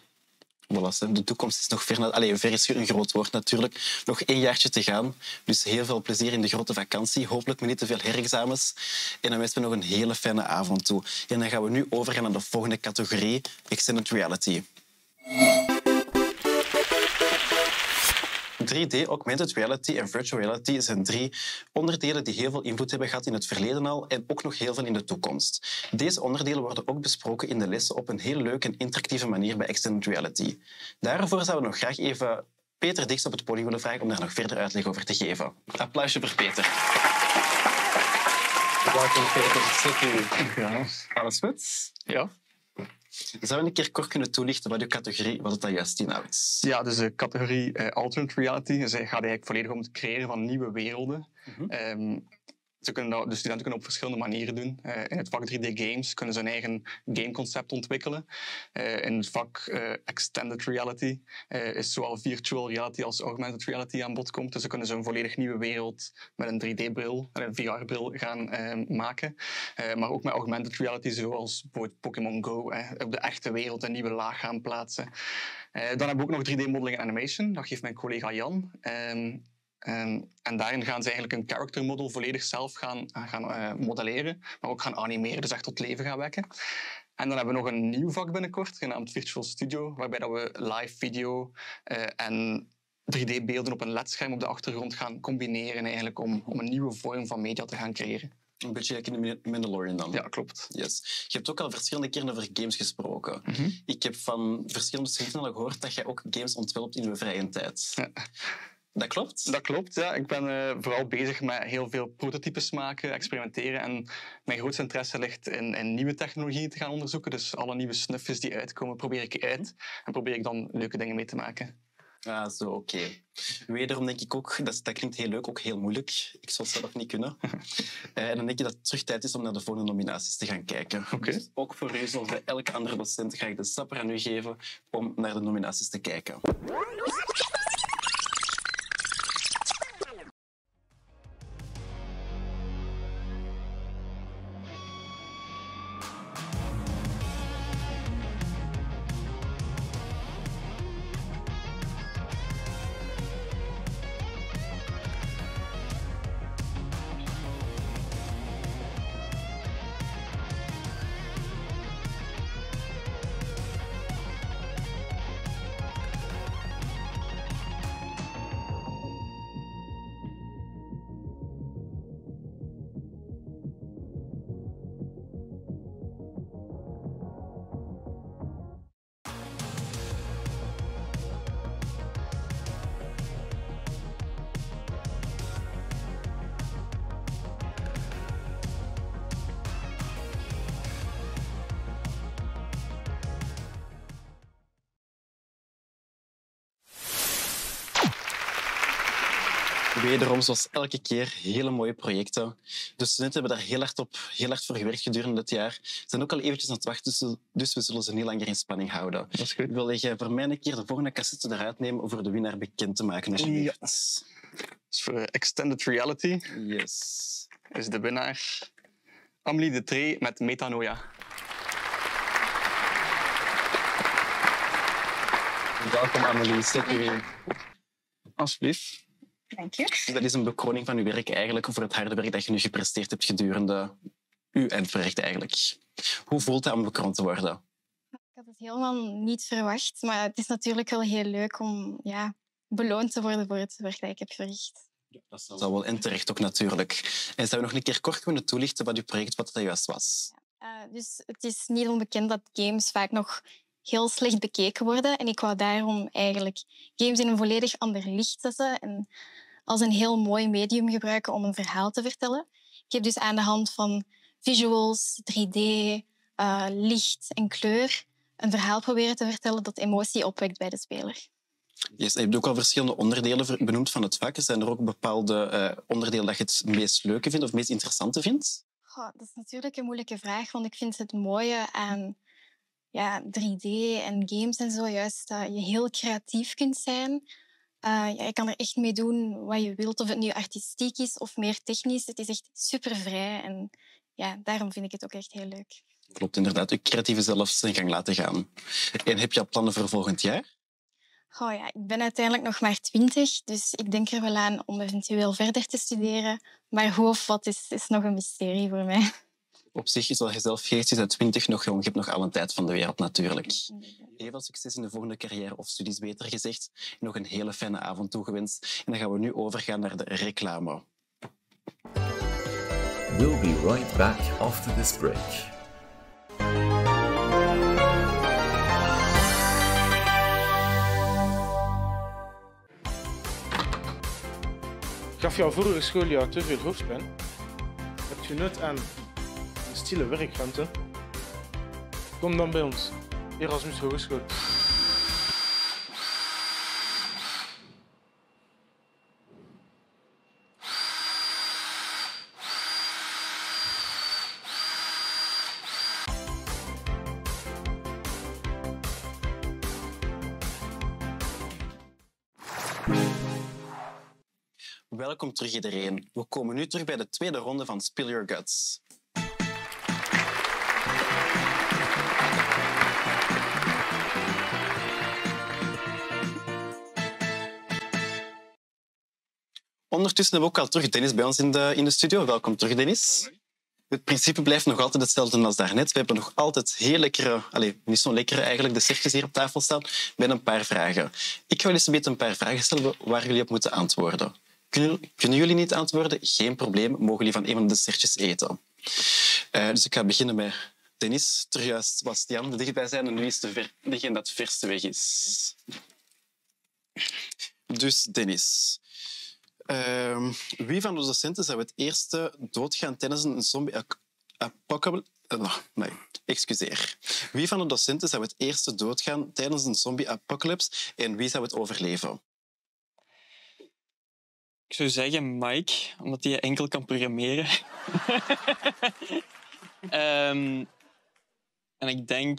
Speaker 4: De toekomst is nog ver... Allee, ver is een groot woord natuurlijk. Nog één jaartje te gaan. Dus heel veel plezier in de grote vakantie. Hopelijk met niet te veel herexamens. En dan wensen we nog een hele fijne avond toe. En dan gaan we nu overgaan naar de volgende categorie. Extended Reality. drie D, augmented reality en virtual reality zijn drie onderdelen die heel veel invloed hebben gehad in het verleden al en ook nog heel veel in de toekomst. Deze onderdelen worden ook besproken in de lessen op een heel leuke en interactieve manier bij extended reality. Daarvoor zouden we nog graag even Peter Dix op het podium willen vragen om daar nog verder uitleg over te geven. Applausje voor Peter. Welkom Peter, zit u?
Speaker 14: Ja.
Speaker 4: Alles goed?
Speaker 14: Ja.
Speaker 4: Zou je een keer kort kunnen toelichten wat uw categorie, wat het dat juist inhoudt?
Speaker 13: Ja, dus de categorie uh, alternate reality dus gaat eigenlijk volledig om het creëren van nieuwe werelden.
Speaker 4: Mm-hmm.
Speaker 13: Um, Ze kunnen dat, de studenten kunnen op verschillende manieren doen. Uh, in het vak drie D Games kunnen ze een eigen gameconcept ontwikkelen. Uh, in het vak uh, Extended Reality uh, is zowel virtual reality als augmented reality aan bod komt. Dus ze kunnen ze een volledig nieuwe wereld met een drie D-bril, een V R-bril gaan uh, maken. Uh, maar ook met augmented reality, zoals bijvoorbeeld Pokémon Go, uh, op de echte wereld een nieuwe laag gaan plaatsen. Uh, dan hebben we ook nog drie D-modeling en animation. Dat geeft mijn collega Jan. Um, Um, en daarin gaan ze eigenlijk een character model volledig zelf gaan, gaan uh, modelleren, maar ook gaan animeren, dus echt tot leven gaan wekken. En dan hebben we nog een nieuw vak binnenkort, genaamd Virtual Studio, waarbij dat we live video uh, en drie D-beelden op een L E D-scherm op de achtergrond gaan combineren eigenlijk om, om een nieuwe vorm van media te gaan creëren.
Speaker 4: Een beetje like in de Mandalorian dan.
Speaker 13: Ja, klopt.
Speaker 4: Yes. Je hebt ook al verschillende keren over games gesproken.
Speaker 13: Mm-hmm.
Speaker 4: Ik heb van verschillende studenten al gehoord dat jij ook games ontwikkelt in je vrije tijd.
Speaker 13: Ja.
Speaker 4: Dat klopt?
Speaker 13: Dat klopt, ja. Ik ben uh, vooral bezig met heel veel prototypes maken, experimenteren. En mijn grootste interesse ligt in, in nieuwe technologieën te gaan onderzoeken. Dus alle nieuwe snufjes die uitkomen, probeer ik uit. En probeer ik dan leuke dingen mee te maken.
Speaker 4: Ah, zo, oké. Okay. Wederom denk ik ook, dat, dat klinkt heel leuk, ook heel moeilijk. Ik zou het zelf niet kunnen. uh, en dan denk je dat het terug tijd is om naar de volgende nominaties te gaan kijken.
Speaker 13: Okay.
Speaker 4: Dus ook voor u, zoals bij elke andere docent, ga ik de stapper aan u geven om naar de nominaties te kijken. Wederom, zoals elke keer, hele mooie projecten. De studenten hebben daar heel hard, op, heel hard voor gewerkt gedurende het jaar. Ze zijn ook al eventjes aan het wachten, dus we zullen ze niet langer in spanning houden.
Speaker 13: Dat is goed.
Speaker 4: Ik wil jij voor mij een keer de volgende cassette eruit nemen om voor de winnaar bekend te maken. Alsjeblieft.
Speaker 13: Ja. Dus voor Extended Reality
Speaker 4: yes.
Speaker 13: is de winnaar Amélie de Tree met Metanoia.
Speaker 4: Welkom Amélie, zet u in.
Speaker 13: Alsjeblieft.
Speaker 14: Dank je.
Speaker 4: Dat is een bekroning van uw werk eigenlijk, voor het harde werk dat je nu gepresteerd hebt gedurende uw eindproject eigenlijk. Hoe voelt het om bekroond te worden?
Speaker 14: Ik had het helemaal niet verwacht, maar het is natuurlijk wel heel leuk om ja, beloond te worden voor het werk dat ik heb verricht.
Speaker 4: Ja, dat zal wel en terecht ook natuurlijk. En zou je nog een keer kort kunnen toelichten wat uw project wat dat juist was?
Speaker 14: Ja, uh, dus het is niet onbekend dat games vaak nog heel slecht bekeken worden. En ik wou daarom eigenlijk games in een volledig ander licht zetten en als een heel mooi medium gebruiken om een verhaal te vertellen. Ik heb dus aan de hand van visuals, drie D, uh, licht en kleur een verhaal proberen te vertellen dat emotie opwekt bij de speler.
Speaker 4: Yes, je hebt ook al verschillende onderdelen benoemd van het vak. Zijn er ook bepaalde uh, onderdelen dat je het meest leuke vindt of het meest interessante vindt?
Speaker 14: Goh, dat is natuurlijk een moeilijke vraag, want ik vind het mooie aan ja, drie D en games en zo juist dat je heel creatief kunt zijn. Uh, ja, je kan er echt mee doen wat je wilt, of het nu artistiek is of meer technisch. Het is echt super vrij en ja, daarom vind ik het ook echt heel leuk.
Speaker 4: Klopt, inderdaad. Je creatieve zelf zijn gang laten gaan. En heb je al plannen voor volgend jaar?
Speaker 14: Goh, ja, ik ben uiteindelijk nog maar twintig, dus ik denk er wel aan om eventueel verder te studeren. Maar hoe of wat is, is nog een mysterie voor mij.
Speaker 4: Op zich is wel jezelf geestig, uit twintig nog jong. Je hebt nog alle tijd van de wereld natuurlijk. Heel veel succes in de volgende carrière of studies, beter gezegd. Nog een hele fijne avond toegewenst. En dan gaan we nu overgaan naar de reclame.
Speaker 10: We'll be right back after this break.
Speaker 2: Gaf jouw vorige schooljaar te veel hoofdpijn? Heb je nut aan een stille werkruimte? Kom dan bij ons. Erasmus Hogeschool.
Speaker 4: Welkom terug iedereen. We komen nu terug bij de tweede ronde van Spill Your Guts. Ondertussen hebben we ook al terug Dennis bij ons in de, in de studio. Welkom terug, Dennis. Het principe blijft nog altijd hetzelfde als daarnet. We hebben nog altijd heel lekkere, allez, niet zo lekkere eigenlijk, dessertjes hier op tafel staan met een paar vragen. Ik ga wel eens een beetje een paar vragen stellen waar jullie op moeten antwoorden. Kunnen, kunnen jullie niet antwoorden? Geen probleem. Mogen jullie van een van de dessertjes eten. Uh, dus ik ga beginnen met Dennis. Terug juist was Jan de dichtbij zijn en nu is de ver, degene dat het verste weg is. Dus Dennis. Uh, wie van de docenten zou het eerste doodgaan tijdens een zombie-apocalypse? Uh, nee, excuseer. Wie van de docenten zou het eerste doodgaan tijdens een zombie-apocalypse en wie zou het overleven?
Speaker 12: Ik zou zeggen Mike, omdat hij enkel kan programmeren. um, en ik denk...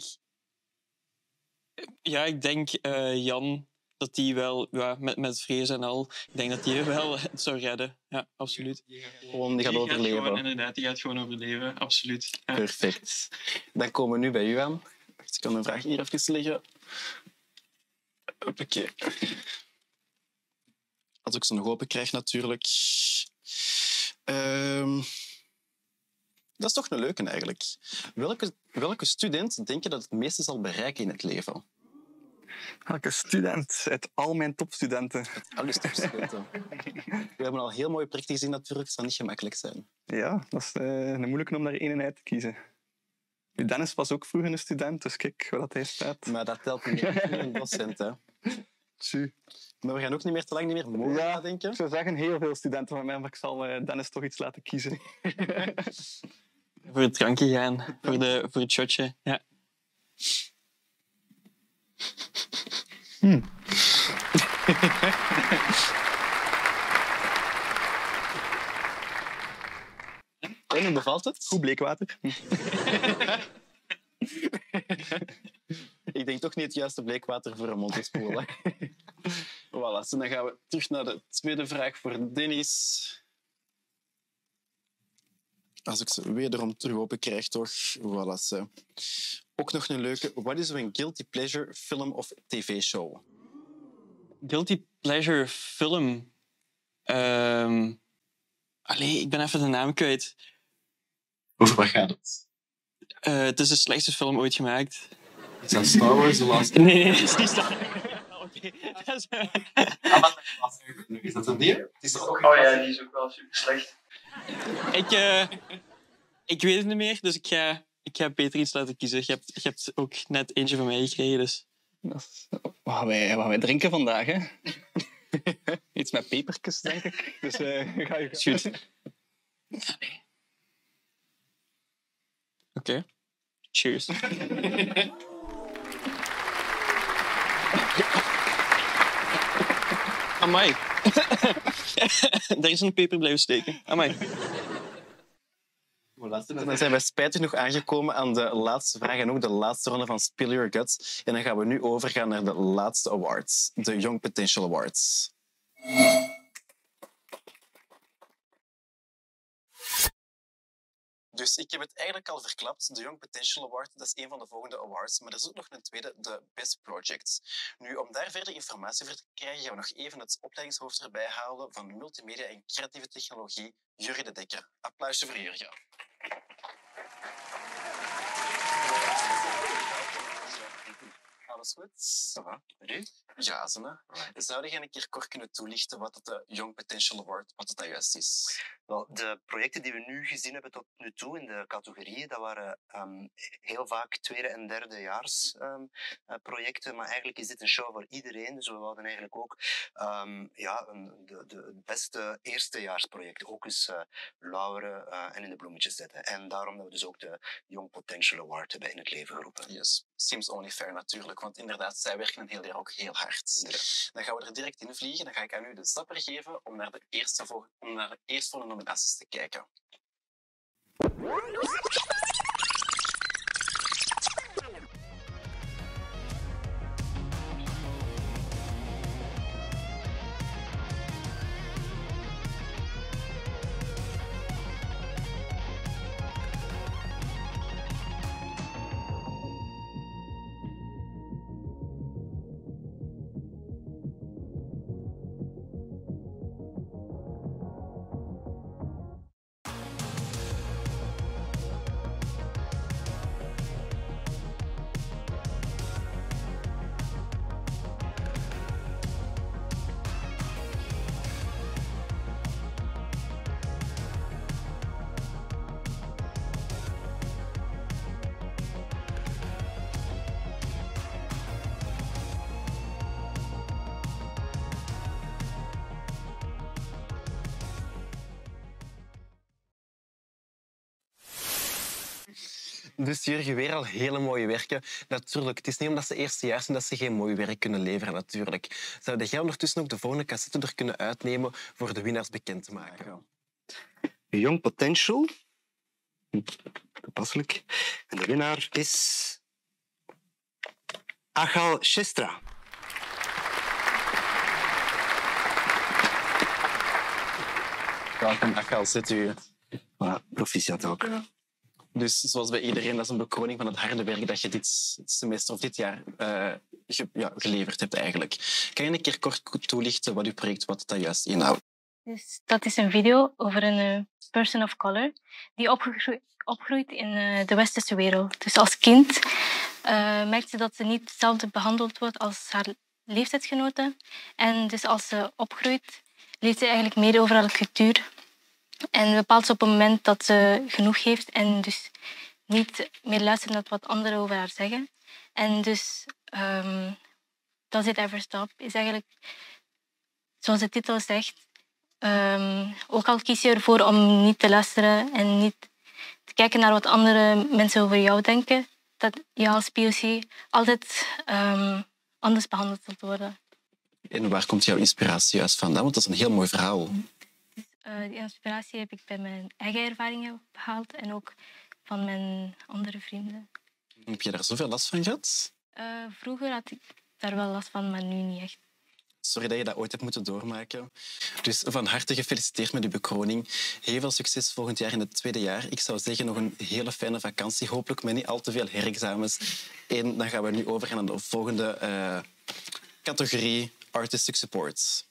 Speaker 12: Ja, ik denk uh, Jan, dat die wel, ja, met, met vrees en al, ik denk dat die wel het zou redden. Ja, absoluut.
Speaker 4: Gewoon, die gaat overleven.
Speaker 12: Gaat gewoon, inderdaad, die gaat gewoon overleven, absoluut. Ja.
Speaker 4: Perfect. Dan komen we nu bij u aan. Ik kan mijn vraag hier even leggen. Hoppakee. Als ik ze nog open krijg, natuurlijk. Um, dat is toch een leuke, eigenlijk. Welke, welke student denk je dat het meeste zal bereiken in het leven?
Speaker 15: Welke student? Uit al mijn topstudenten.
Speaker 4: Uit alle topstudenten. We hebben al heel mooie projecten gezien, natuurlijk. Het zal niet gemakkelijk zijn.
Speaker 15: Ja, dat is uh, een moeilijke om daar één uit te kiezen. Dennis was ook vroeger een student, dus kijk waar dat hij staat.
Speaker 4: Maar dat telt niet meer. Een docent, hè.
Speaker 15: Tju.
Speaker 4: Maar we gaan ook niet meer te lang niet meer mogen
Speaker 15: ja,
Speaker 4: nadenken.
Speaker 15: Ik zou zeggen heel veel studenten van mij, maar ik zal uh, Dennis toch iets laten kiezen.
Speaker 12: Voor het drankje gaan, voor, de, voor het shotje. Ja.
Speaker 15: Hmm.
Speaker 4: En hoe bevalt het?
Speaker 15: Goed bleekwater.
Speaker 4: Ik denk toch niet het juiste bleekwater voor een mond te spoelen. Voilà, dan gaan we terug naar de tweede vraag voor Dennis. Als ik ze wederom terug open krijg, toch? Voilà. Ze. Ook nog een leuke. Wat is een guilty pleasure film of tv-show?
Speaker 12: Guilty pleasure film? Um... Allee, ik ben even de naam kwijt.
Speaker 4: Over wat gaat het?
Speaker 12: Uh, het is de slechtste film ooit gemaakt.
Speaker 4: Is dat Star Wars? The Last
Speaker 12: Nee, nee, het is niet Star Wars. Oké.
Speaker 4: Is dat een dier?
Speaker 6: Oh ja, die is ook wel super slecht.
Speaker 12: Ik, uh, ik weet het niet meer, dus ik ga, ik ga Peter iets laten kiezen. Je hebt, je hebt ook net eentje van mij gekregen, dus...
Speaker 15: Dat is wat wij, wat wij drinken vandaag, hè. Iets met pepertjes, denk ik. Dus uh, ga je...
Speaker 12: Shoot. Ja, nee. Oké. Okay. Cheers. Amai. Daar is een peper blijven steken. Amai.
Speaker 4: Dan zijn we spijtig nog aangekomen aan de laatste vraag en ook de laatste ronde van Spill Your Guts. En dan gaan we nu overgaan naar de laatste awards, de Young Potential Awards. Dus ik heb het eigenlijk al verklapt. De Young Potential Award, dat is een van de volgende awards. Maar er is ook nog een tweede, de Best Projects. Nu, om daar verder informatie voor te krijgen, gaan we nog even het opleidingshoofd erbij halen van multimedia en creatieve technologie, Jurgen de Dekker. Applausje voor Jurgen. Alles goed? Ça va? Ja, zo. Zou je een keer kort kunnen toelichten wat het de Young Potential Award wat het juist is?
Speaker 16: Wel, de projecten die we nu gezien hebben tot nu toe in de categorieën, dat waren um, heel vaak tweede- en derdejaars um, uh, projecten, maar eigenlijk is dit een show voor iedereen, dus we wilden eigenlijk ook um, ja, een, de, de, het beste eerstejaarsproject ook eens uh, lauweren uh, en in de bloemetjes zetten. En daarom dat we dus ook de Young Potential Award hebben in het leven geroepen.
Speaker 4: Yes. Seems only fair natuurlijk, want inderdaad, zij werken een heel jaar ook heel hard. Dan gaan we er direct in vliegen. Dan ga ik aan u de zapper geven om naar de eerste voor, om naar de eerstvolgende nominaties te kijken. Dus Jurgen, weer al hele mooie werken. Natuurlijk, het is niet omdat ze eerstejaars zijn dat ze geen mooi werk kunnen leveren, natuurlijk. Zou jij ondertussen ook de volgende cassette er kunnen uitnemen voor de winnaars bekend te maken?
Speaker 16: Young Potential. Toepasselijk. En de winnaar is... Achal Chestra.
Speaker 4: Welkom, Achal. Zit u.
Speaker 16: Voilà, proficiat ook.
Speaker 4: Dus zoals bij iedereen, dat is een bekroning van het harde werk dat je dit semester of dit jaar uh, ge, ja, geleverd hebt eigenlijk. Kan je een keer kort toelichten wat uw project wat dat juist inhoudt?
Speaker 17: Dus dat is een video over een uh, person of color die opgegroeid, opgroeit in uh, de westerse wereld. Dus als kind uh, merkt ze dat ze niet hetzelfde behandeld wordt als haar leeftijdsgenoten. En dus als ze opgroeit, leert ze eigenlijk meer over haar cultuur. En bepaalt ze op het moment dat ze genoeg heeft en dus niet meer luistert naar wat anderen over haar zeggen. En dus um, Does It Ever Stop is eigenlijk, zoals de titel zegt, um, ook al kies je ervoor om niet te luisteren en niet te kijken naar wat andere mensen over jou denken, dat je als P O C altijd um, anders behandeld zult worden.
Speaker 4: En waar komt jouw inspiratie juist vandaan? Want dat is een heel mooi verhaal.
Speaker 17: Uh, die inspiratie heb ik bij mijn eigen ervaringen behaald en ook van mijn andere vrienden.
Speaker 4: Heb je daar zoveel last van gehad?
Speaker 17: Uh, vroeger had ik daar wel last van, maar nu niet echt.
Speaker 4: Sorry dat je dat ooit hebt moeten doormaken. Dus van harte gefeliciteerd met uw bekroning. Heel veel succes volgend jaar in het tweede jaar. Ik zou zeggen nog een hele fijne vakantie. Hopelijk met niet al te veel herexamens. En dan gaan we nu overgaan naar de volgende uh, categorie Artistic Support.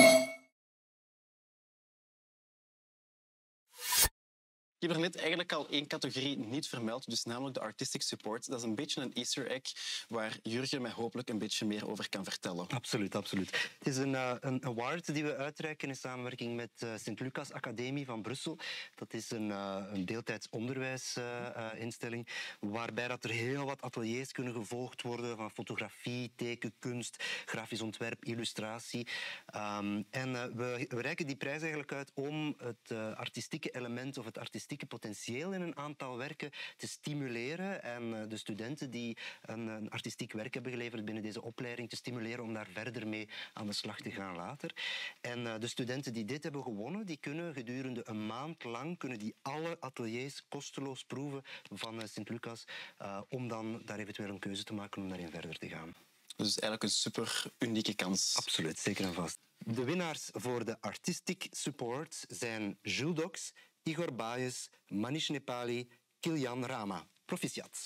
Speaker 4: Ik heb er net eigenlijk al één categorie niet vermeld, dus namelijk de Artistic Support. Dat is een beetje een Easter egg waar Jurgen mij hopelijk een beetje meer over kan vertellen.
Speaker 16: Absoluut, absoluut. Het is een, uh, een award die we uitreiken in samenwerking met uh, Sint-Lucas Academie van Brussel. Dat is een, uh, een deeltijds onderwijsinstelling uh, uh, waarbij dat er heel wat ateliers kunnen gevolgd worden van fotografie, tekenkunst, grafisch ontwerp, illustratie. Um, en uh, we, we reiken die prijs eigenlijk uit om het uh, artistieke element of het artistieke potentieel in een aantal werken te stimuleren en de studenten die een, een artistiek werk hebben geleverd binnen deze opleiding te stimuleren om daar verder mee aan de slag te gaan later. En de studenten die dit hebben gewonnen, die kunnen gedurende een maand lang kunnen die alle ateliers kosteloos proeven van Sint-Lucas uh, om dan daar eventueel een keuze te maken om daarin verder te gaan.
Speaker 4: Dus eigenlijk een super unieke kans.
Speaker 16: Absoluut, zeker en vast. De winnaars voor de Artistic Support zijn Jules Dox, Igor Baes, Manish Nepali, Kilian Rama. Proficiat.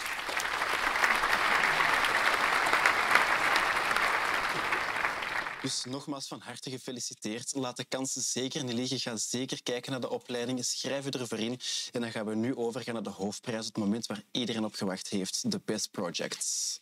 Speaker 4: Dus nogmaals van harte gefeliciteerd. Laat de kansen zeker niet liggen. Ga zeker kijken naar de opleiding. Schrijf je ervoor in. En dan gaan we nu overgaan naar de hoofdprijs. Het moment waar iedereen op gewacht heeft. De Best Projects.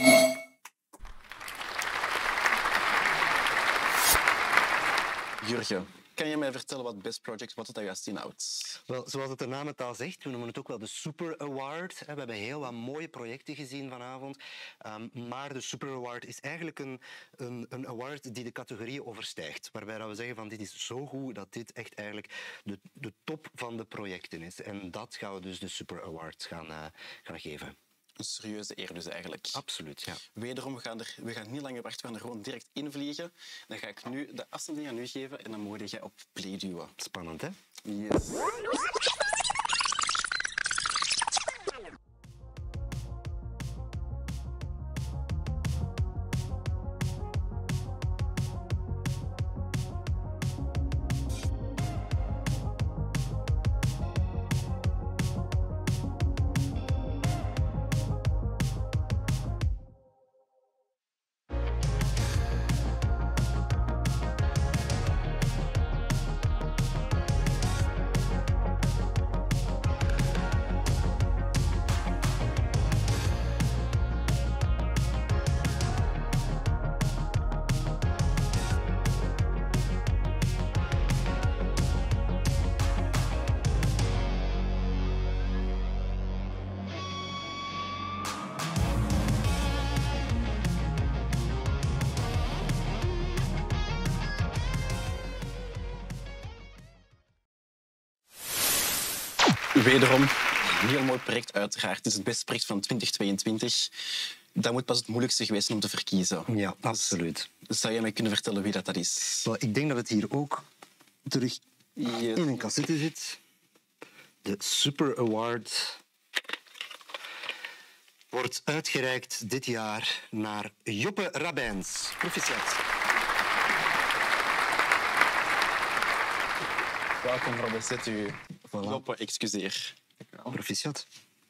Speaker 4: Jurgen, kan je mij vertellen wat Best Project, wat het daar juist inhoudt?
Speaker 16: Wel, zoals het de naam het al zegt, we noemen het ook wel de Super Award. We hebben heel wat mooie projecten gezien vanavond. Um, maar de Super Award is eigenlijk een, een, een award die de categorieën overstijgt. Waarbij we zeggen van dit is zo goed dat dit echt eigenlijk de, de top van de projecten is. En dat gaan we dus de Super Award gaan, uh, gaan geven.
Speaker 4: Een serieuze eer dus eigenlijk.
Speaker 18: Absoluut, ja.
Speaker 4: Wederom, we gaan, er, we gaan niet langer wachten, we gaan er gewoon direct invliegen. Dan ga ik nu de afstandsbediening aan u geven en dan moet jij op play duwen.
Speaker 18: Spannend, hè?
Speaker 4: Yes. Wederom een heel mooi project, uiteraard. Het is het beste project van twintig tweeëntwintig. Dat moet pas het moeilijkste geweest zijn om te verkiezen.
Speaker 18: Ja, absoluut.
Speaker 4: Dus zou jij mij kunnen vertellen wie dat, dat is?
Speaker 18: Wel, ik denk dat het hier ook terug
Speaker 4: yes.
Speaker 18: in een cassette zit. De Super Award wordt uitgereikt dit jaar naar Joppe Rabijns. Proficiat.
Speaker 4: Welkom, Robert. Zet u. Voilà. Joppe, excuseer.
Speaker 18: Proficiat.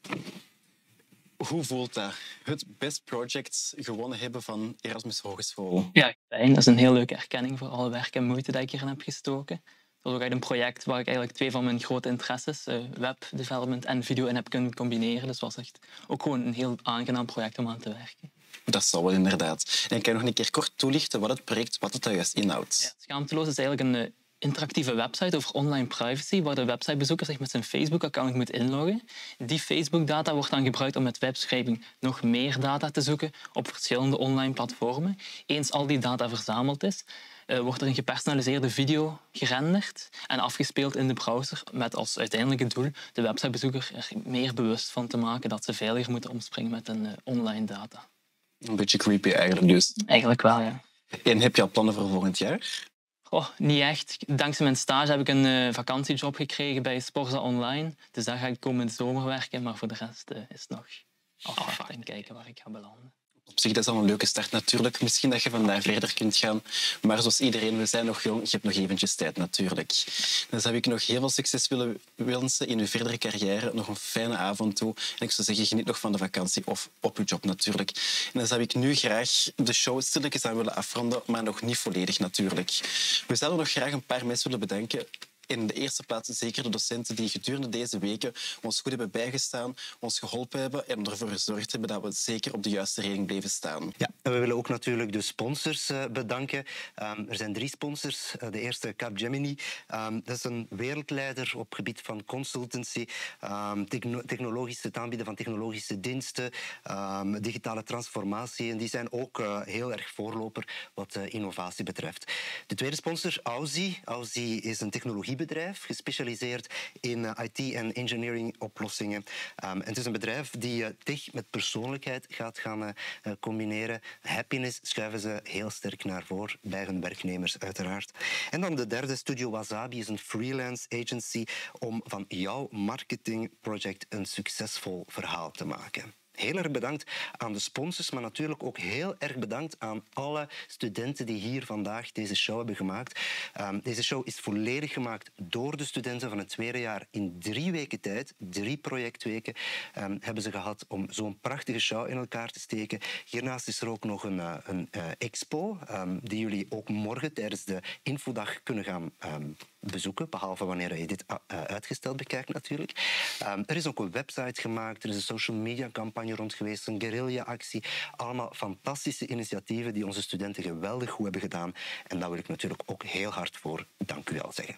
Speaker 4: Hoe voelt dat? Het Best Project gewonnen hebben van Erasmus Hogeschool.
Speaker 12: Ja, fijn. Dat is een heel leuke erkenning voor alle werk en moeite die ik hierin heb gestoken. Dat was ook echt een project waar ik eigenlijk twee van mijn grote interesses, uh, webdevelopment en video, in heb kunnen combineren. Dus het was echt ook gewoon een heel aangenaam project om aan te werken.
Speaker 4: Dat zal wel inderdaad. En kan je nog een keer kort toelichten wat het project, wat het juist inhoudt?
Speaker 12: Ja, Schaamteloos is eigenlijk een uh, interactieve website over online privacy, waar de websitebezoeker zich met zijn Facebook-account moet inloggen. Die Facebook-data wordt dan gebruikt om met webschrijving nog meer data te zoeken op verschillende online platformen. Eens al die data verzameld is, uh, wordt er een gepersonaliseerde video gerenderd en afgespeeld in de browser, met als uiteindelijke doel de websitebezoeker er meer bewust van te maken dat ze veiliger moeten omspringen met hun uh, online data.
Speaker 4: Een beetje creepy eigenlijk dus.
Speaker 12: Eigenlijk wel, ja.
Speaker 4: En heb je al plannen voor volgend jaar?
Speaker 12: Oh, niet echt. Dankzij mijn stage heb ik een uh, vakantiejob gekregen bij Sporza Online. Dus daar ga ik komende zomer werken. Maar voor de rest uh, is het nog afwachten en kijken waar ik ga belanden.
Speaker 4: Op zich, dat is al een leuke start natuurlijk. Misschien dat je vandaar verder kunt gaan. Maar zoals iedereen, we zijn nog jong. Je hebt nog eventjes tijd natuurlijk. Dan zou ik nog heel veel succes willen wensen in uw verdere carrière. Nog een fijne avond toe. En ik zou zeggen, geniet nog van de vakantie of op uw job natuurlijk. En dan zou ik nu graag de show stilletjes aan willen afronden, maar nog niet volledig natuurlijk. We zouden nog graag een paar mensen willen bedanken. In de eerste plaats zeker de docenten die gedurende deze weken ons goed hebben bijgestaan, ons geholpen hebben en ervoor gezorgd hebben dat we zeker op de juiste richting bleven staan.
Speaker 18: Ja, en we willen ook natuurlijk de sponsors uh, bedanken. Um, er zijn drie sponsors. Uh, de eerste, Capgemini. Um, dat is een wereldleider op gebied van consultancy, um, techno technologisch, het aanbieden van technologische diensten, um, digitale transformatie. En die zijn ook uh, heel erg voorloper wat uh, innovatie betreft. De tweede sponsor, Auzee. Auzee is een technologie bedrijf, gespecialiseerd in uh, I T en engineering oplossingen. Um, en het is een bedrijf die uh, tech met persoonlijkheid gaat gaan uh, combineren. Happiness schuiven ze heel sterk naar voren bij hun werknemers uiteraard. En dan de derde, Studio Wasabi, is een freelance agency om van jouw marketingproject een succesvol verhaal te maken. Heel erg bedankt aan de sponsors, maar natuurlijk ook heel erg bedankt aan alle studenten die hier vandaag deze show hebben gemaakt. Um, deze show is volledig gemaakt door de studenten van het tweede jaar. In drie weken tijd, drie projectweken, um, hebben ze gehad om zo'n prachtige show in elkaar te steken. Hiernaast is er ook nog een, uh, een uh, expo um, die jullie ook morgen tijdens de infodag kunnen gaan um, bezoeken, behalve wanneer je dit uh, uitgesteld bekijkt natuurlijk. Um, er is ook een website gemaakt, er is een social media campagne rond geweest, een guerrilla-actie. Allemaal fantastische initiatieven die onze studenten geweldig goed hebben gedaan. En daar wil ik natuurlijk ook heel hard voor dank u wel zeggen.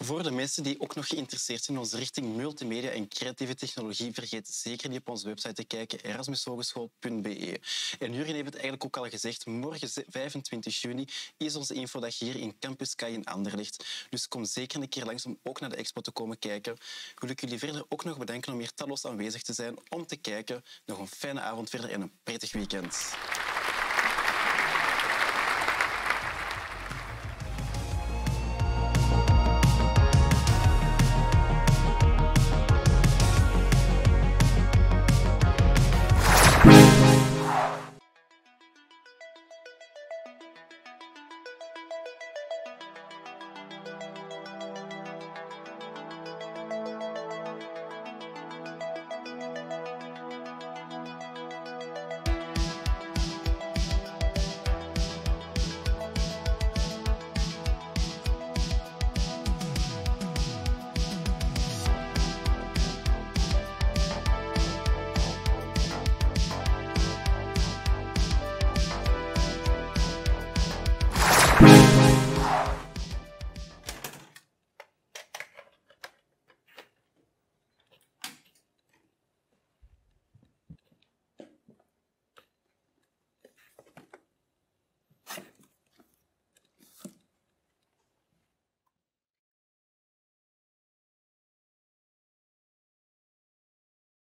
Speaker 4: voor de mensen die ook nog geïnteresseerd zijn in onze richting multimedia en creatieve technologie, vergeet zeker niet op onze website te kijken, erasmus hogeschool punt b e. En Jurgen heeft het eigenlijk ook al gezegd, morgen vijfentwintig juni is onze infodag hier in Campus K in Anderlecht. Dus kom zeker een keer langs om ook naar de expo te komen kijken. Wil ik jullie verder ook nog bedanken om hier talloos aanwezig te zijn, om te kijken. Nog een fijne avond verder en een prettig weekend.